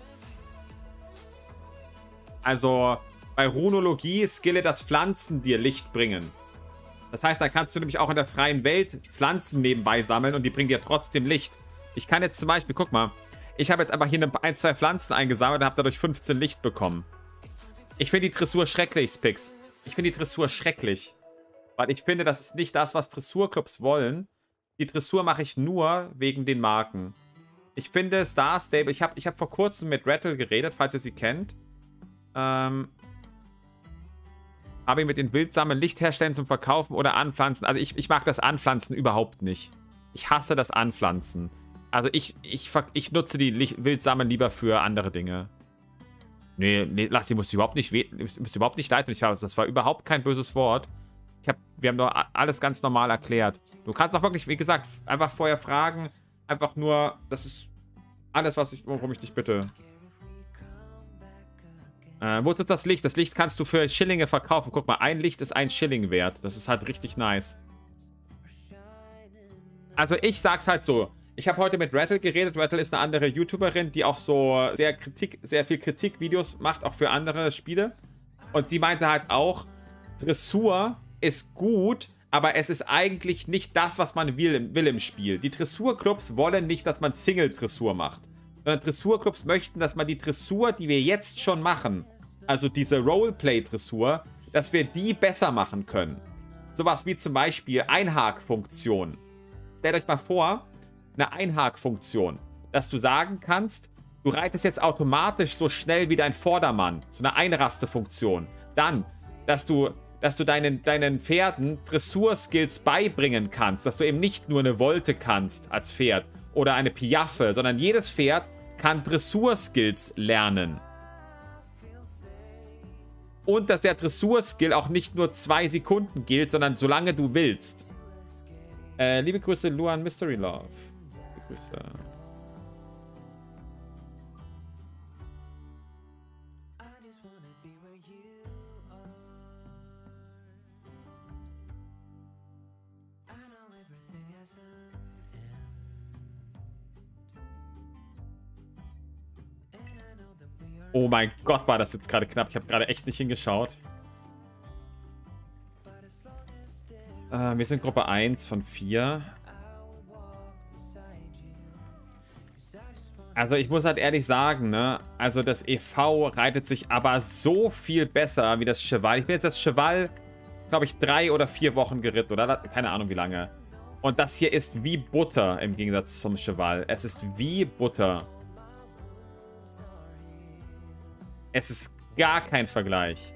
Also bei Runologie skille, dass Pflanzen dir Licht bringen. Das heißt, da kannst du nämlich auch in der freien Welt Pflanzen nebenbei sammeln und die bringen dir trotzdem Licht. Ich kann jetzt zum Beispiel, guck mal, ich habe jetzt einfach hier ein, zwei Pflanzen eingesammelt und habe dadurch fünfzehn Licht bekommen. Ich finde die Dressur schrecklich, Spix. Ich finde die Dressur schrecklich. Weil ich finde, das ist nicht das, was Dressurclubs wollen. Die Dressur mache ich nur wegen den Marken. Ich finde Star Stable, ich habe ich hab vor kurzem mit Rattle geredet, falls ihr sie kennt. Ähm, habe ich mit den Wildsamen Licht herstellen zum Verkaufen oder anpflanzen. Also ich, ich mag das Anpflanzen überhaupt nicht. Ich hasse das Anpflanzen. Also ich, ich, ich nutze die Licht Wildsamen lieber für andere Dinge. Nee, nee, lass die, musst du überhaupt nicht, musst du überhaupt nicht leiten. Ich habe, das war überhaupt kein böses Wort. Ich hab, wir haben doch alles ganz normal erklärt. Du kannst auch wirklich, wie gesagt, einfach vorher fragen. Einfach nur, das ist alles, was ich, worum ich dich bitte. Äh, wo ist das Licht? Das Licht kannst du für Schillinge verkaufen. Guck mal, ein Licht ist ein Schilling wert. Das ist halt richtig nice. Also ich sag's halt so. Ich habe heute mit Rattle geredet. Rattle ist eine andere YouTuberin, die auch so sehr Kritik, sehr viel Kritikvideos macht, auch für andere Spiele. Und die meinte halt auch, Dressur ist gut, aber es ist eigentlich nicht das, was man will, will im Spiel. Die Dressurclubs wollen nicht, dass man Single-Dressur macht. Sondern Dressurclubs möchten, dass man die Dressur, die wir jetzt schon machen, also diese Roleplay-Dressur, dass wir die besser machen können. Sowas wie zum Beispiel Einhakfunktion. Stellt euch mal vor, eine Einhakfunktion, dass du sagen kannst, du reitest jetzt automatisch so schnell wie dein Vordermann. So eine Einrastefunktion. Dann, dass du, dass du deinen, deinen Pferden Dressurskills beibringen kannst. Dass du eben nicht nur eine Volte kannst als Pferd oder eine Piaffe, sondern jedes Pferd kann Dressurskills lernen. Und dass der Dressurskill auch nicht nur zwei Sekunden gilt, sondern solange du willst. Äh, liebe Grüße, Luan Mystery Love. Liebe Grüße. Oh mein Gott, war das jetzt gerade knapp. Ich habe gerade echt nicht hingeschaut. Äh, wir sind Gruppe eins von vier. Also ich muss halt ehrlich sagen, ne? Also das E V reitet sich aber so viel besser wie das Cheval. Ich bin jetzt das Cheval, glaube ich, drei oder vier Wochen geritten, oder? Keine Ahnung wie lange. Und das hier ist wie Butter im Gegensatz zum Cheval. Es ist wie Butter. Es ist gar kein Vergleich.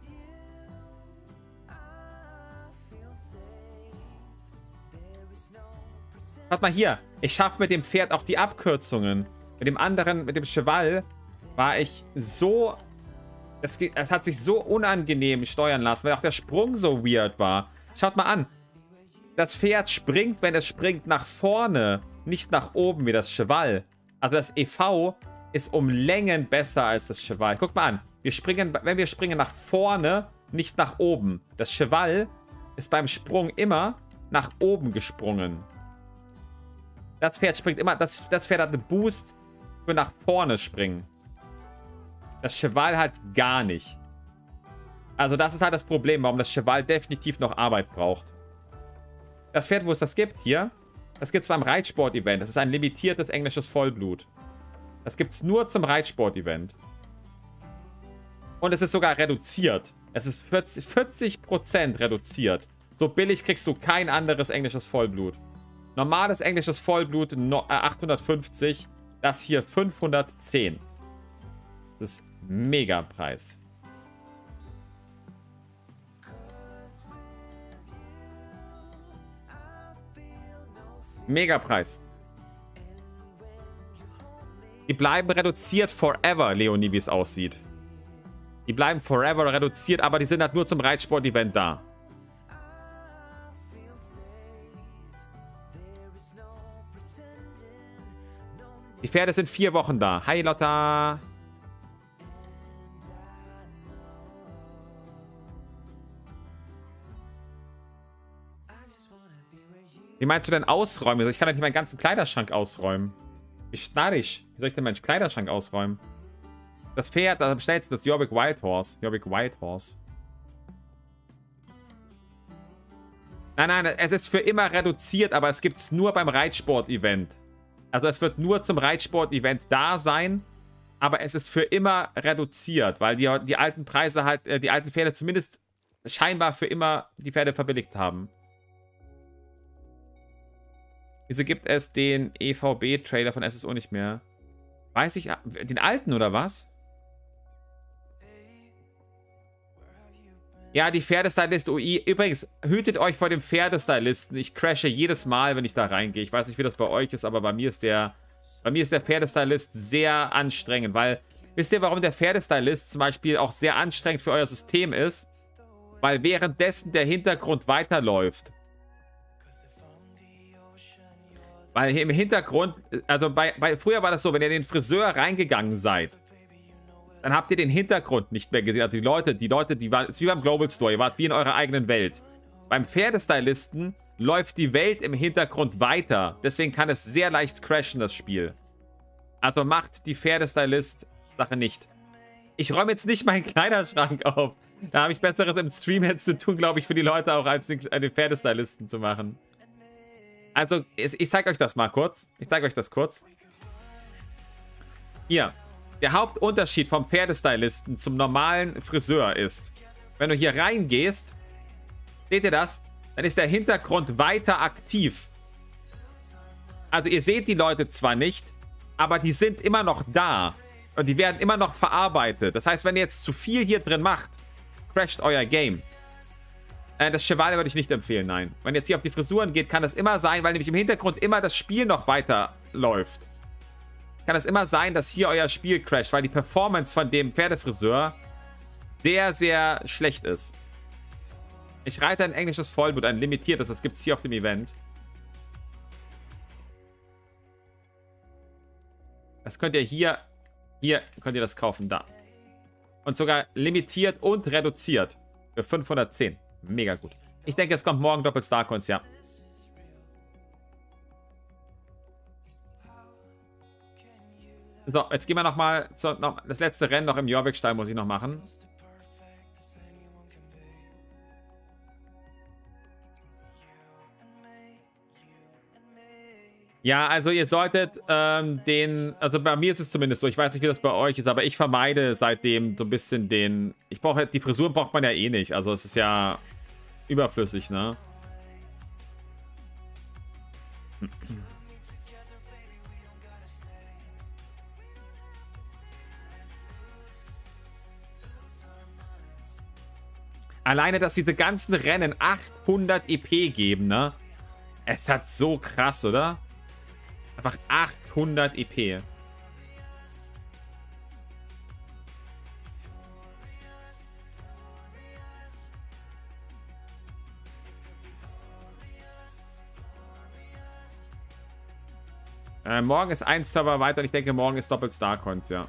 Schaut mal hier. Ich schaffe mit dem Pferd auch die Abkürzungen. Mit dem anderen, mit dem Cheval, war ich so... Es, es hat sich so unangenehm steuern lassen, weil auch der Sprung so weird war. Schaut mal an. Das Pferd springt, wenn es springt, nach vorne. Nicht nach oben wie das Cheval. Also das E V... ist um Längen besser als das Cheval. Guck mal an. Wir springen, wenn wir springen nach vorne, nicht nach oben. Das Cheval ist beim Sprung immer nach oben gesprungen. Das Pferd springt immer, das, das Pferd hat einen Boost für nach vorne springen. Das Cheval halt gar nicht. Also das ist halt das Problem, warum das Cheval definitiv noch Arbeit braucht. Das Pferd, wo es das gibt, hier, das gibt es beim Reitsport-Event. Das ist ein limitiertes englisches Vollblut. Das gibt es nur zum Reitsport-Event. Und es ist sogar reduziert. Es ist vierzig Prozent reduziert. So billig kriegst du kein anderes englisches Vollblut. Normales englisches Vollblut achthundertfünfzig. Das hier fünfhundertzehn. Das ist mega Preis. Mega Preis. Die bleiben reduziert forever, Leonie, wie es aussieht. Die bleiben forever reduziert, aber die sind halt nur zum Reitsport-Event da. Die Pferde sind vier Wochen da. Hi, Lotta. Wie meinst du denn ausräumen? Ich kann doch nicht meinen ganzen Kleiderschrank ausräumen. Wie schnarrig. Wie soll ich denn meinen Kleiderschrank ausräumen? Das Pferd, da bestellst du das Jorvik Wild Horse. Jorvik Wild Horse. Nein, nein, es ist für immer reduziert, aber es gibt es nur beim Reitsport-Event. Also es wird nur zum Reitsport-Event da sein, aber es ist für immer reduziert, weil die, die alten Preise halt, äh, die alten Pferde zumindest scheinbar für immer die Pferde verbilligt haben. Wieso gibt es den E V B-Trailer von S S O nicht mehr? Weiß ich, den alten oder was? Ja, die Pferdestylist U I. Übrigens, hütet euch vor dem Pferdestylisten. Ich crashe jedes Mal, wenn ich da reingehe. Ich weiß nicht, wie das bei euch ist, aber bei mir ist der, bei mir ist der Pferdestylist sehr anstrengend, weil, wisst ihr, warum der Pferdestylist zum Beispiel auch sehr anstrengend für euer System ist? Weil währenddessen der Hintergrund weiterläuft. Weil im Hintergrund, also bei, bei, früher war das so, wenn ihr in den Friseur reingegangen seid, dann habt ihr den Hintergrund nicht mehr gesehen. Also die Leute, die Leute, die waren, es ist wie beim Global Store, ihr wart wie in eurer eigenen Welt. Beim Pferdestylisten läuft die Welt im Hintergrund weiter. Deswegen kann es sehr leicht crashen, das Spiel. Also macht die Pferdestylist-Sache nicht. Ich räume jetzt nicht meinen Kleiderschrank auf. Da habe ich Besseres im Stream jetzt zu tun, glaube ich, für die Leute auch, als den, den Pferdestylisten zu machen. Also, ich, ich zeige euch das mal kurz. Ich zeige euch das kurz. Hier. Der Hauptunterschied vom Pferdestylisten zum normalen Friseur ist, wenn du hier reingehst, seht ihr das? Dann ist der Hintergrund weiter aktiv. Also ihr seht die Leute zwar nicht, aber die sind immer noch da. Und die werden immer noch verarbeitet. Das heißt, wenn ihr jetzt zu viel hier drin macht, crasht euer Game. Äh, das Cheval würde ich nicht empfehlen, nein. Wenn ihr jetzt hier auf die Frisuren geht, kann das immer sein, weil nämlich im Hintergrund immer das Spiel noch weiter läuft. Kann es immer sein, dass hier euer Spiel crasht, weil die Performance von dem Pferdefriseur sehr, sehr schlecht ist. Ich reite ein englisches Vollblut, ein limitiertes, das gibt es hier auf dem Event. Das könnt ihr hier, hier könnt ihr das kaufen, da. Und sogar limitiert und reduziert für fünfhundertzehn. Mega gut. Ich denke, es kommt morgen doppelt Starcoins, ja. So, jetzt gehen wir nochmal, noch, das letzte Rennen noch im Jorvik-Stall muss ich noch machen. Ja, also ihr solltet ähm, den, also bei mir ist es zumindest so, ich weiß nicht, wie das bei euch ist, aber ich vermeide seitdem so ein bisschen den, ich brauche, die Frisuren braucht man ja eh nicht, also es ist ja überflüssig, ne? Alleine, dass diese ganzen Rennen achthundert E P geben, ne? Es hat so krass, oder? Einfach achthundert E P. Äh, morgen ist ein Server weiter und ich denke, morgen ist doppelt Starcoins, ja.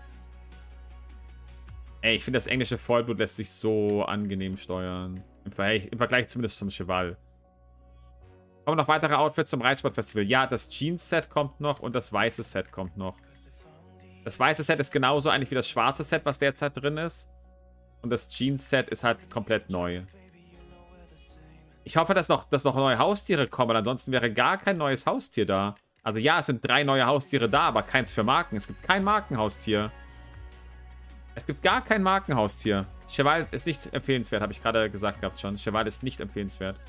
Ey, ich finde, das englische Vollblut lässt sich so angenehm steuern. Im Vergleich, im Vergleich zumindest zum Cheval. Kommen noch weitere Outfits zum Reitsportfestival? Ja, das Jeans-Set kommt noch und das weiße Set kommt noch. Das weiße Set ist genauso eigentlich wie das schwarze Set, was derzeit drin ist. Und das Jeans-Set ist halt komplett neu. Ich hoffe, dass noch, dass noch neue Haustiere kommen, ansonsten wäre gar kein neues Haustier da. Also ja, es sind drei neue Haustiere da, aber keins für Marken. Es gibt kein Markenhaustier. Es gibt gar kein Markenhaustier. Cheval ist nicht empfehlenswert, habe ich gerade gesagt gehabt schon. Cheval ist nicht empfehlenswert.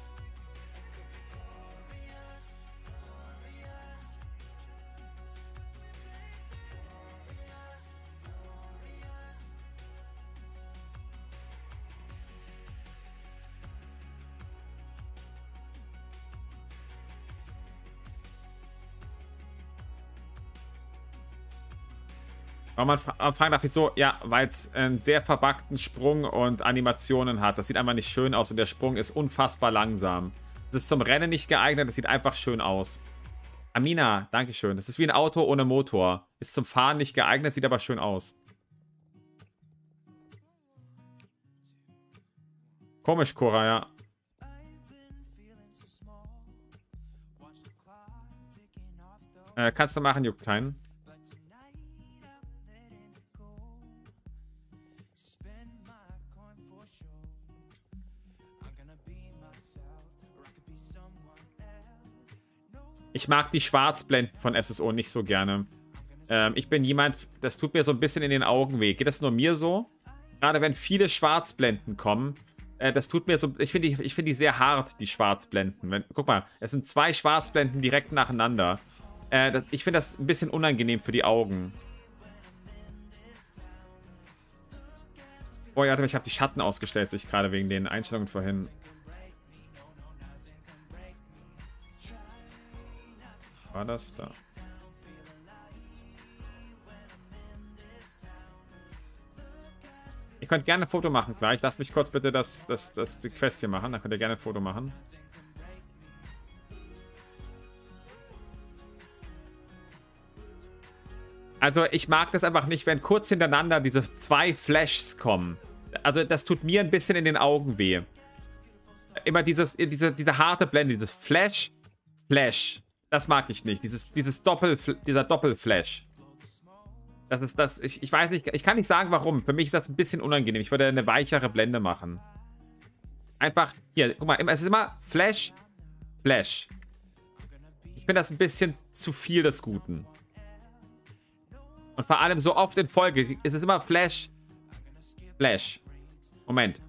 Aber man fragen darf ich so, ja, weil es einen sehr verbuggten Sprung und Animationen hat. Das sieht einfach nicht schön aus und der Sprung ist unfassbar langsam. Es ist zum Rennen nicht geeignet, das sieht einfach schön aus. Amina, dankeschön. Das ist wie ein Auto ohne Motor. Ist zum Fahren nicht geeignet, sieht aber schön aus. Komisch, Cora, ja. Äh, kannst du machen, juckt keinen. Ich mag die Schwarzblenden von S S O nicht so gerne. Ähm, ich bin jemand, das tut mir so ein bisschen in den Augen weh. Geht das nur mir so? Gerade wenn viele Schwarzblenden kommen, äh, das tut mir so... Ich finde die, ich find die sehr hart, die Schwarzblenden. Wenn, guck mal, es sind zwei Schwarzblenden direkt nacheinander. Äh, das, ich finde das ein bisschen unangenehm für die Augen. Oh ja, warte, ich habe die Schatten ausgestellt, sich gerade wegen den Einstellungen vorhin. War das da? Ich könnte gerne ein Foto machen gleich. Lass mich kurz bitte das, das, das, die Quest hier machen. Dann könnt ihr gerne ein Foto machen. Also ich mag das einfach nicht, wenn kurz hintereinander diese zwei Flashs kommen. Also das tut mir ein bisschen in den Augen weh. Immer dieses, diese, diese harte Blende, dieses Flash, Flash. Das mag ich nicht. Dieses, dieses Doppel, dieser Doppelflash. Das ist das. Ich, ich weiß nicht, ich kann nicht sagen, warum. Für mich ist das ein bisschen unangenehm. Ich würde eine weichere Blende machen. Einfach, hier, guck mal, es ist immer Flash, Flash. Ich finde das ein bisschen zu viel des Guten. Und vor allem so oft in Folge ist es immer Flash, Flash. Moment.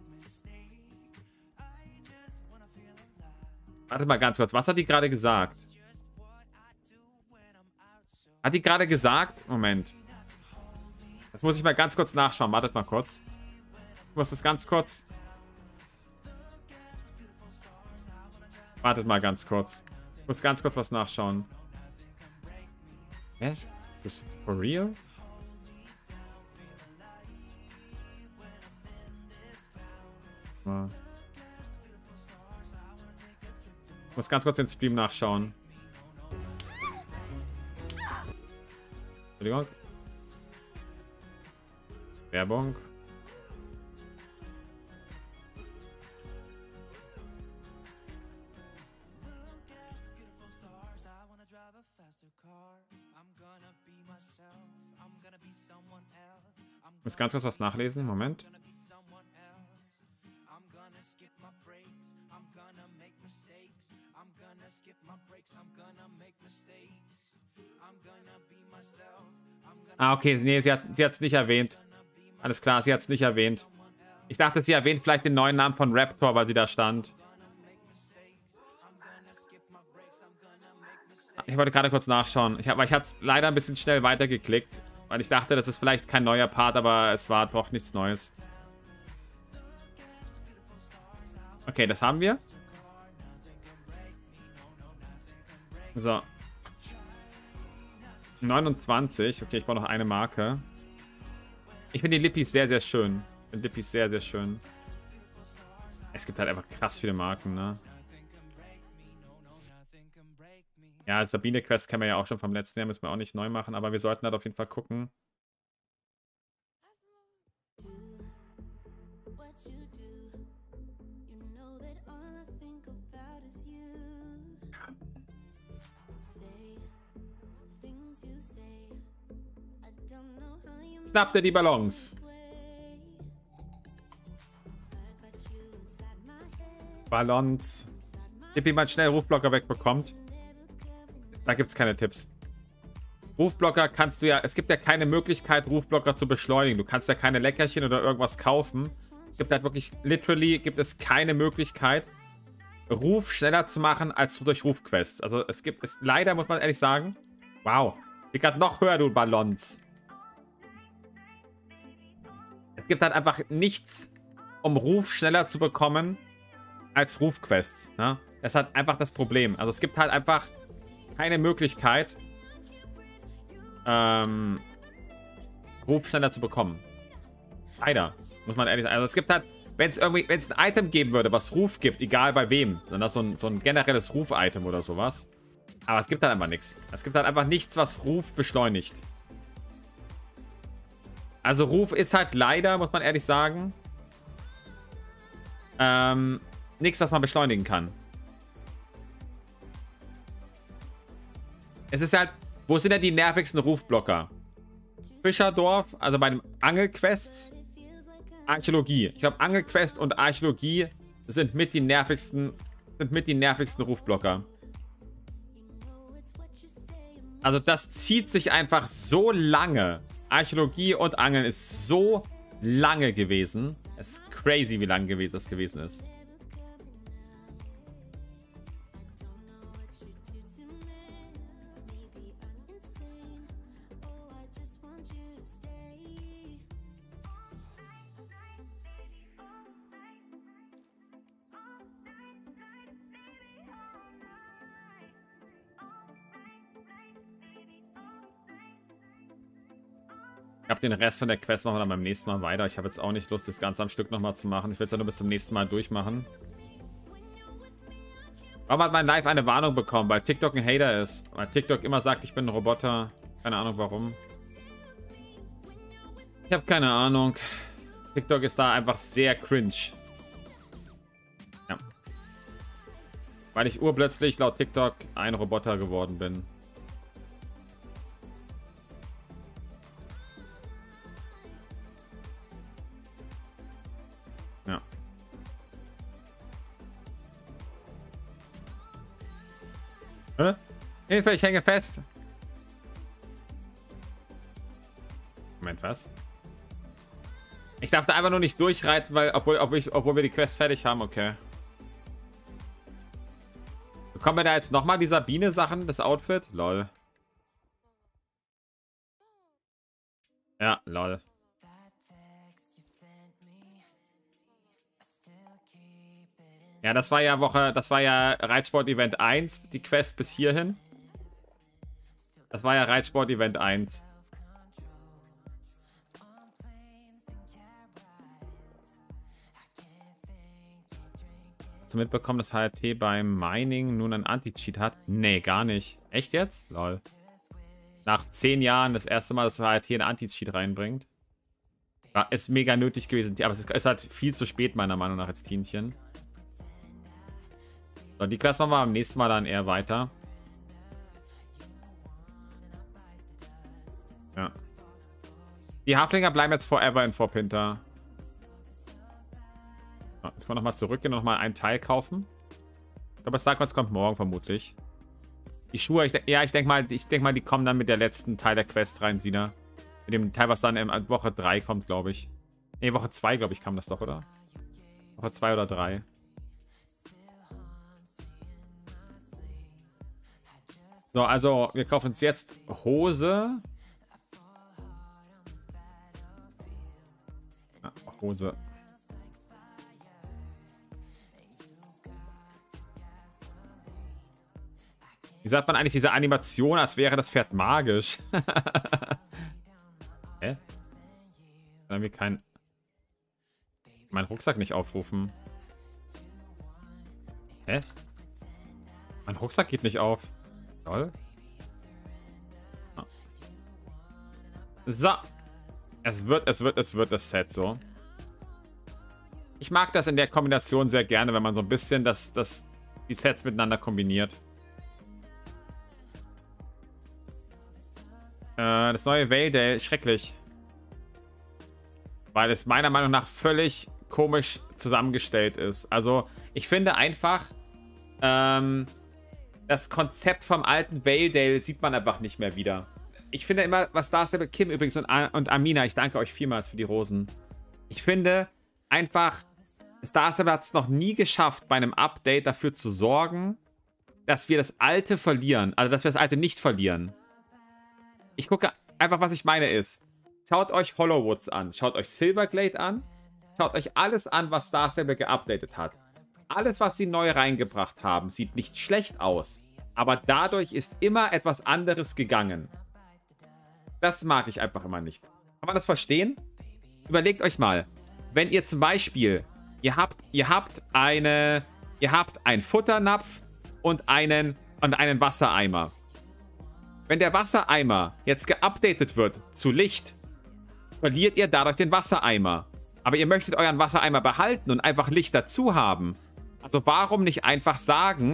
Warte mal ganz kurz. Was hat die gerade gesagt? Hat die gerade gesagt? Moment. Das muss ich mal ganz kurz nachschauen. Wartet mal kurz. Ich muss das ganz kurz... Wartet mal ganz kurz. Ich muss ganz kurz was nachschauen. Hä? Ist das for real? Mal. Ich muss ganz kurz den Stream nachschauen. Entschuldigung. Werbung. Ich muss ganz kurz was nachlesen. Moment. Ah, okay. Nee, sie hat sie hat's nicht erwähnt. Alles klar, sie hat es nicht erwähnt. Ich dachte, sie erwähnt vielleicht den neuen Namen von Raptor, weil sie da stand. Ich wollte gerade kurz nachschauen. Ich habe ich hatte leider ein bisschen schnell weitergeklickt, weil ich dachte, das ist vielleicht kein neuer Part, aber es war doch nichts Neues. Okay, das haben wir. So. neunundzwanzig. Okay, ich brauche noch eine Marke. Ich finde die Lippis sehr, sehr schön. Ich finde Lippis sehr, sehr schön. Es gibt halt einfach krass viele Marken, ne? Ja, Sabine-Quest kennen wir ja auch schon vom letzten Jahr. Müssen wir auch nicht neu machen, aber wir sollten halt auf jeden Fall gucken. Schnappt ihr die Ballons? Ballons. Tipp, wie man schnell Rufblocker wegbekommt. Da gibt es keine Tipps. Rufblocker kannst du ja... Es gibt ja keine Möglichkeit, Rufblocker zu beschleunigen. Du kannst ja keine Leckerchen oder irgendwas kaufen. Es gibt halt wirklich... Literally gibt es keine Möglichkeit, Ruf schneller zu machen, als durch Rufquests. Also es gibt... Es, leider muss man ehrlich sagen... Wow. Ich gerade noch höher, du Ballons. Es gibt halt einfach nichts, um Ruf schneller zu bekommen, als Rufquests. Ne? Das ist halt einfach das Problem. Also es gibt halt einfach keine Möglichkeit, ähm, Ruf schneller zu bekommen. Leider, muss man ehrlich sagen. Also es gibt halt, wenn es irgendwie, wenn es ein Item geben würde, was Ruf gibt, egal bei wem, dann das so ein, so ein generelles Ruf-Item oder sowas. Aber es gibt halt einfach nichts. Es gibt halt einfach nichts, was Ruf beschleunigt. Also Ruf ist halt leider, muss man ehrlich sagen, ähm, nichts, was man beschleunigen kann. Es ist halt, wo sind denn die nervigsten Rufblocker? Fischerdorf, also bei den Angelquests, Archäologie. Ich glaube, Angelquest und Archäologie sind mit die nervigsten, sind mit die nervigsten Rufblocker. Also das zieht sich einfach so lange. Archäologie und Angeln ist so lange gewesen. Es ist crazy, wie lang gewesen das gewesen ist. Ich habe den Rest von der Quest machen wir dann beim nächsten Mal weiter. Ich habe jetzt auch nicht Lust, das Ganze am Stück nochmal zu machen. Ich will es ja nur bis zum nächsten Mal durchmachen. Warum hat mein Live eine Warnung bekommen? Weil TikTok ein Hater ist. Weil TikTok immer sagt, ich bin ein Roboter. Keine Ahnung warum. Ich habe keine Ahnung. TikTok ist da einfach sehr cringe. Ja. Weil ich urplötzlich laut TikTok ein Roboter geworden bin. Ja. Hä? Hilfe, ich hänge fest. Moment, was? Ich darf da einfach nur nicht durchreiten, weil, obwohl, obwohl, ich, obwohl wir die Quest fertig haben, okay. Bekommen wir da jetzt nochmal die Sabine-Sachen, das Outfit? Lol. Ja, lol. Ja, das war ja Woche, das war ja Reitsport-Event eins, die Quest bis hierhin. Das war ja Reitsport-Event eins. Hast du mitbekommen, dass H R T beim Mining nun ein Anti-Cheat hat? Nee, gar nicht. Echt jetzt? Lol. Nach zehn Jahren das erste Mal, dass H R T einen Anti-Cheat reinbringt. War, ist mega nötig gewesen, aber es ist halt viel zu spät, meiner Meinung nach, als Tienchen. So, die Quest machen wir beim nächsten Mal dann eher weiter. Ja. Die Haflinger bleiben jetzt forever in Vorpinter. So, jetzt können wir nochmal zurückgehen und nochmal einen Teil kaufen. Ich glaube, Starquest kommt morgen vermutlich. Die Schuhe, ich ja, ich denke mal, ich denke mal, die kommen dann mit der letzten Teil der Quest rein, Sina. Mit dem Teil, was dann in Woche drei kommt, glaube ich. Ne, Woche zwei, glaube ich, kam das doch, oder? Woche zwei oder drei. So, also, wir kaufen uns jetzt Hose. Ja, Hose. Wie sagt man eigentlich diese Animation, als wäre das Pferd magisch? Hä? Kann wir kein... Mein Rucksack nicht aufrufen. Hä? Mein Rucksack geht nicht auf. Toll. So. Es wird, es wird, es wird das Set so. Ich mag das in der Kombination sehr gerne, wenn man so ein bisschen das, das, die Sets miteinander kombiniert. Äh, das neue Valedale, schrecklich. Weil es meiner Meinung nach völlig komisch zusammengestellt ist. Also, ich finde einfach, ähm, das Konzept vom alten Valedale sieht man einfach nicht mehr wieder. Ich finde immer, was da ist, Kim übrigens und, und Amina, ich danke euch vielmals für die Rosen. Ich finde einfach, Star Stable hat es noch nie geschafft, bei einem Update dafür zu sorgen, dass wir das Alte verlieren. Also, dass wir das Alte nicht verlieren. Ich gucke einfach, was ich meine ist. Schaut euch Hollowwoods an. Schaut euch Silverglade an. Schaut euch alles an, was Star Stable geupdatet hat. Alles, was sie neu reingebracht haben, sieht nicht schlecht aus. Aber dadurch ist immer etwas anderes gegangen. Das mag ich einfach immer nicht. Kann man das verstehen? Überlegt euch mal. Wenn ihr zum Beispiel, ihr habt, ihr habt eine, ihr habt einen Futternapf und einen, und einen Wassereimer. Wenn der Wassereimer jetzt geupdatet wird zu Licht, verliert ihr dadurch den Wassereimer. Aber ihr möchtet euren Wassereimer behalten und einfach Licht dazu haben. Also warum nicht einfach sagen,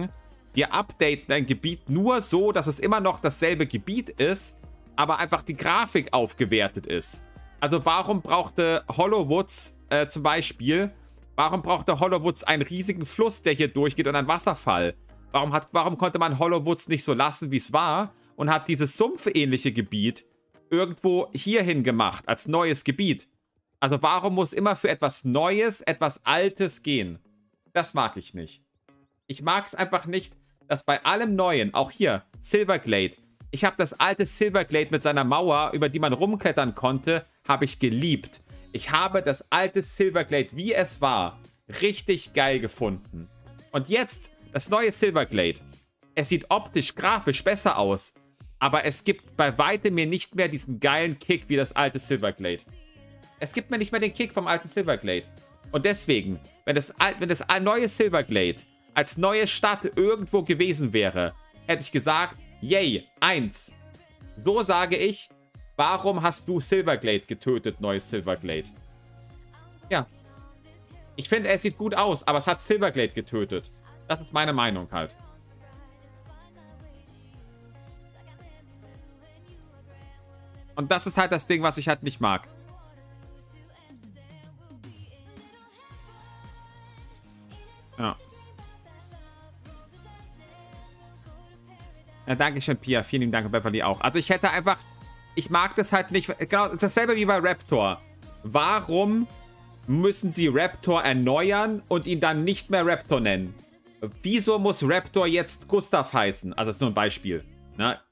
Wir updaten ein Gebiet nur so, dass es immer noch dasselbe Gebiet ist, aber einfach die Grafik aufgewertet ist. Also warum brauchte Hollowwoods äh, zum Beispiel, warum brauchte Hollowwoods einen riesigen Fluss, der hier durchgeht und einen Wasserfall? Warum, hat, warum konnte man Hollowwoods nicht so lassen, wie es war und hat dieses sumpfähnliche Gebiet irgendwo hierhin gemacht, als neues Gebiet? Also warum muss immer für etwas Neues etwas Altes gehen? Das mag ich nicht. Ich mag es einfach nicht, dass bei allem Neuen, auch hier, Silverglade, ich habe das alte Silverglade mit seiner Mauer, über die man rumklettern konnte, habe ich geliebt. Ich habe das alte Silverglade, wie es war, richtig geil gefunden. Und jetzt, das neue Silverglade. Es sieht optisch, grafisch besser aus, aber es gibt bei weitem mir nicht mehr diesen geilen Kick wie das alte Silverglade. Es gibt mir nicht mehr den Kick vom alten Silverglade. Und deswegen, wenn das, wenn das neue Silverglade als neue Stadt irgendwo gewesen wäre, hätte ich gesagt, yay, eins. So sage ich, warum hast du Silverglade getötet, neues Silverglade? Ja. Ich finde, es sieht gut aus, aber es hat Silverglade getötet. Das ist meine Meinung halt. Und das ist halt das Ding, was ich halt nicht mag. Ja. Ja, danke schön, Pia. Vielen lieben Dank und Beverly auch. Also ich hätte einfach... Ich mag das halt nicht... Genau, dasselbe wie bei Raptor. Warum müssen sie Raptor erneuern und ihn dann nicht mehr Raptor nennen? Wieso muss Raptor jetzt Gustav heißen? Also das ist nur ein Beispiel. Ne?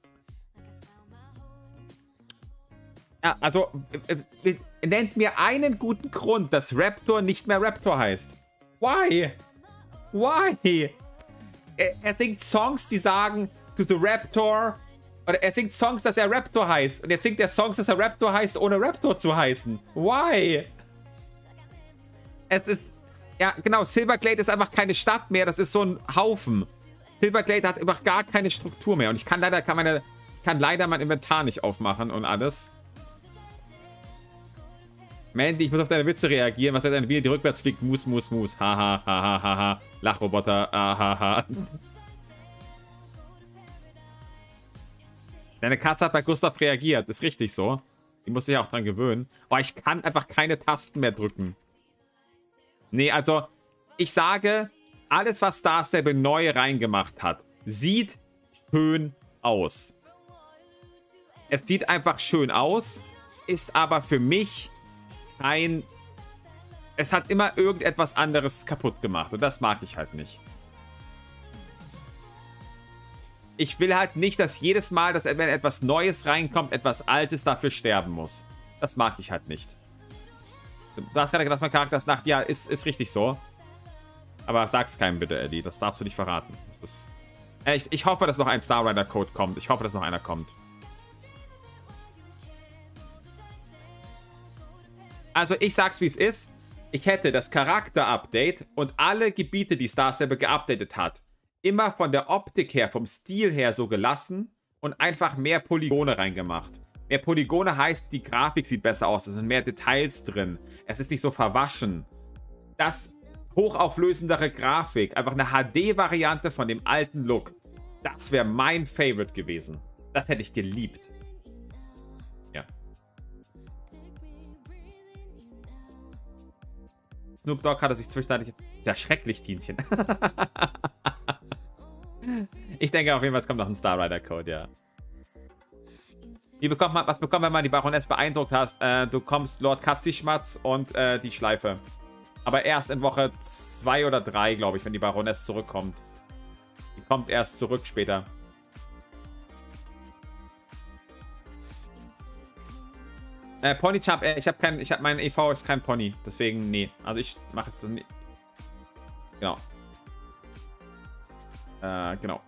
Ja, also... Nennt mir einen guten Grund, dass Raptor nicht mehr Raptor heißt. Why? Why? Er, er singt Songs, die sagen... To the Raptor. Oder er singt Songs, dass er Raptor heißt. Und jetzt singt er Songs, dass er Raptor heißt, ohne Raptor zu heißen. Why? Es ist... Ja, genau. Silverglade ist einfach keine Stadt mehr. Das ist so ein Haufen. Silverglade hat einfach gar keine Struktur mehr. Und ich kann leider, kann meine, ich kann leider mein Inventar nicht aufmachen und alles. Mandy, ich muss auf deine Witze reagieren. Was hat deine Biene, die rückwärts fliegt? Mus, mus, mus. Ha, ha, ha, ha, ha, ha. Lachroboter. Ah, ha, ha. Deine Katze hat bei Gustav reagiert. Ist richtig so. Die muss sich auch dran gewöhnen. Oh, ich kann einfach keine Tasten mehr drücken. Nee, also, ich sage, alles, was Star Stable neu reingemacht hat, sieht schön aus. Es sieht einfach schön aus, ist aber für mich kein... Es hat immer irgendetwas anderes kaputt gemacht und das mag ich halt nicht. Ich will halt nicht, dass jedes Mal, dass wenn etwas Neues reinkommt, etwas Altes dafür sterben muss. Das mag ich halt nicht. Du hast gerade gedacht, mein Charakter ist Nacht. Ja, ist, ist richtig so. Aber sag's keinem bitte, Eddie. Das darfst du nicht verraten. Das ist echt, ich hoffe, dass noch ein Star Rider Code kommt. Ich hoffe, dass noch einer kommt. Also, ich sag's, wie es ist. Ich hätte das Charakter-Update und alle Gebiete, die Star Stable geupdatet hat, immer von der Optik her, vom Stil her so gelassen und einfach mehr Polygone reingemacht. Mehr Polygone heißt, die Grafik sieht besser aus, es sind mehr Details drin, es ist nicht so verwaschen. Das hochauflösendere Grafik, einfach eine H D-Variante von dem alten Look, das wäre mein Favorite gewesen. Das hätte ich geliebt. Ja. Snoop Dogg hatte sich zwischenzeitlich... Ja, schrecklich, Tienchen. Ich denke auf jeden Fall, es kommt noch ein Star Rider Code, ja. Wie bekommt man, was bekommt man, wenn man die Baroness beeindruckt hast? Äh, du kommst Lord Katzischmatz und äh, die Schleife. Aber erst in Woche zwei oder drei, glaube ich, wenn die Baroness zurückkommt. Die kommt erst zurück später. Äh, Ponychamp, äh, ich habe kein, ich habe mein E V ist kein Pony, deswegen nee. Also ich mache es nicht. Genau. Äh, genau.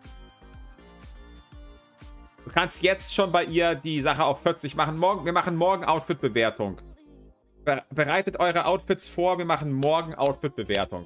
Du kannst jetzt schon bei ihr die Sache auf vierzig machen. Morgen, wir machen morgen Outfit-Bewertung. Be bereitet eure Outfits vor, wir machen morgen Outfit-Bewertung.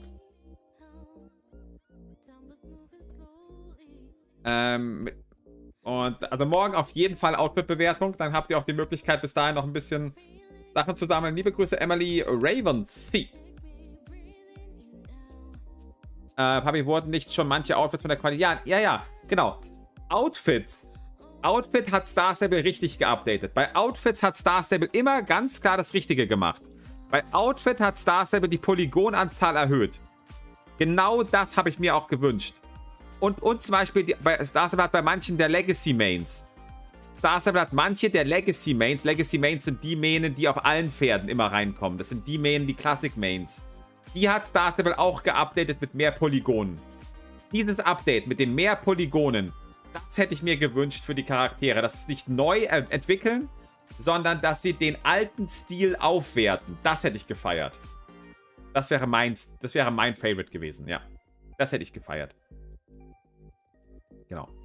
Ähm, und also morgen auf jeden Fall Outfit-Bewertung. Dann habt ihr auch die Möglichkeit, bis dahin noch ein bisschen Sachen zu sammeln. Liebe Grüße, Emily Ravensea. Äh, Papi, wurden nicht schon manche Outfits von der Qualität? Ja, ja, ja, genau. Outfits. Outfit hat Star Stable richtig geupdatet. Bei Outfits hat Star Stable immer ganz klar das Richtige gemacht. Bei Outfit hat Star Stable die Polygonanzahl erhöht. Genau das habe ich mir auch gewünscht. Und, und zum Beispiel, die, bei Star Stable hat bei manchen der Legacy Mains. Star Stable hat manche der Legacy Mains. Legacy Mains sind die Mähnen, die auf allen Pferden immer reinkommen. Das sind die Mähnen, die Classic Mains. Die hat Star Stable auch geupdatet mit mehr Polygonen. Dieses Update mit den mehr Polygonen, das hätte ich mir gewünscht für die Charaktere. Dass sie es nicht neu äh, entwickeln, sondern dass sie den alten Stil aufwerten. Das hätte ich gefeiert. Das wäre mein, das wäre mein Favorite gewesen, ja. Das hätte ich gefeiert. Genau.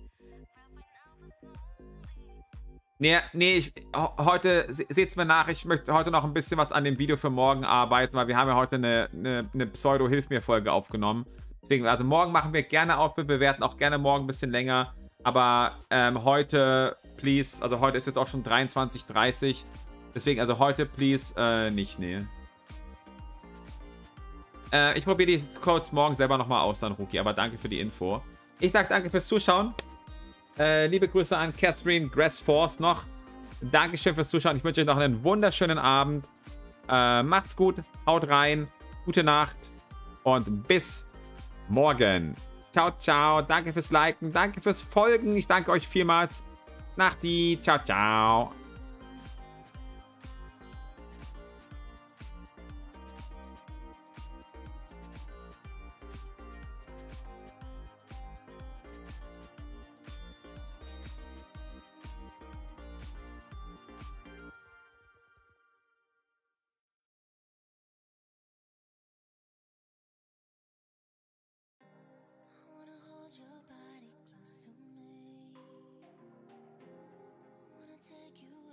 Nee, nee, ich, heute, seht's mir nach, ich möchte heute noch ein bisschen was an dem Video für morgen arbeiten, weil wir haben ja heute eine, eine, eine Pseudo-Hilf-mir-Folge aufgenommen. Deswegen, also morgen machen wir gerne Outfit, bewerten auch gerne morgen ein bisschen länger. Aber ähm, heute, please, also heute ist jetzt auch schon dreiundzwanzig Uhr dreißig. Deswegen, also heute, please, äh, nicht, nee. Äh, ich probiere die Codes morgen selber nochmal aus, dann Ruki, aber danke für die Info. Ich sag danke fürs Zuschauen. Äh, liebe Grüße an Catherine Grassforce noch. Dankeschön fürs Zuschauen. Ich wünsche euch noch einen wunderschönen Abend. Äh, macht's gut, haut rein, gute Nacht und bis morgen. Ciao, ciao. Danke fürs Liken, danke fürs Folgen. Ich danke euch vielmals. Nachti. Ciao, ciao.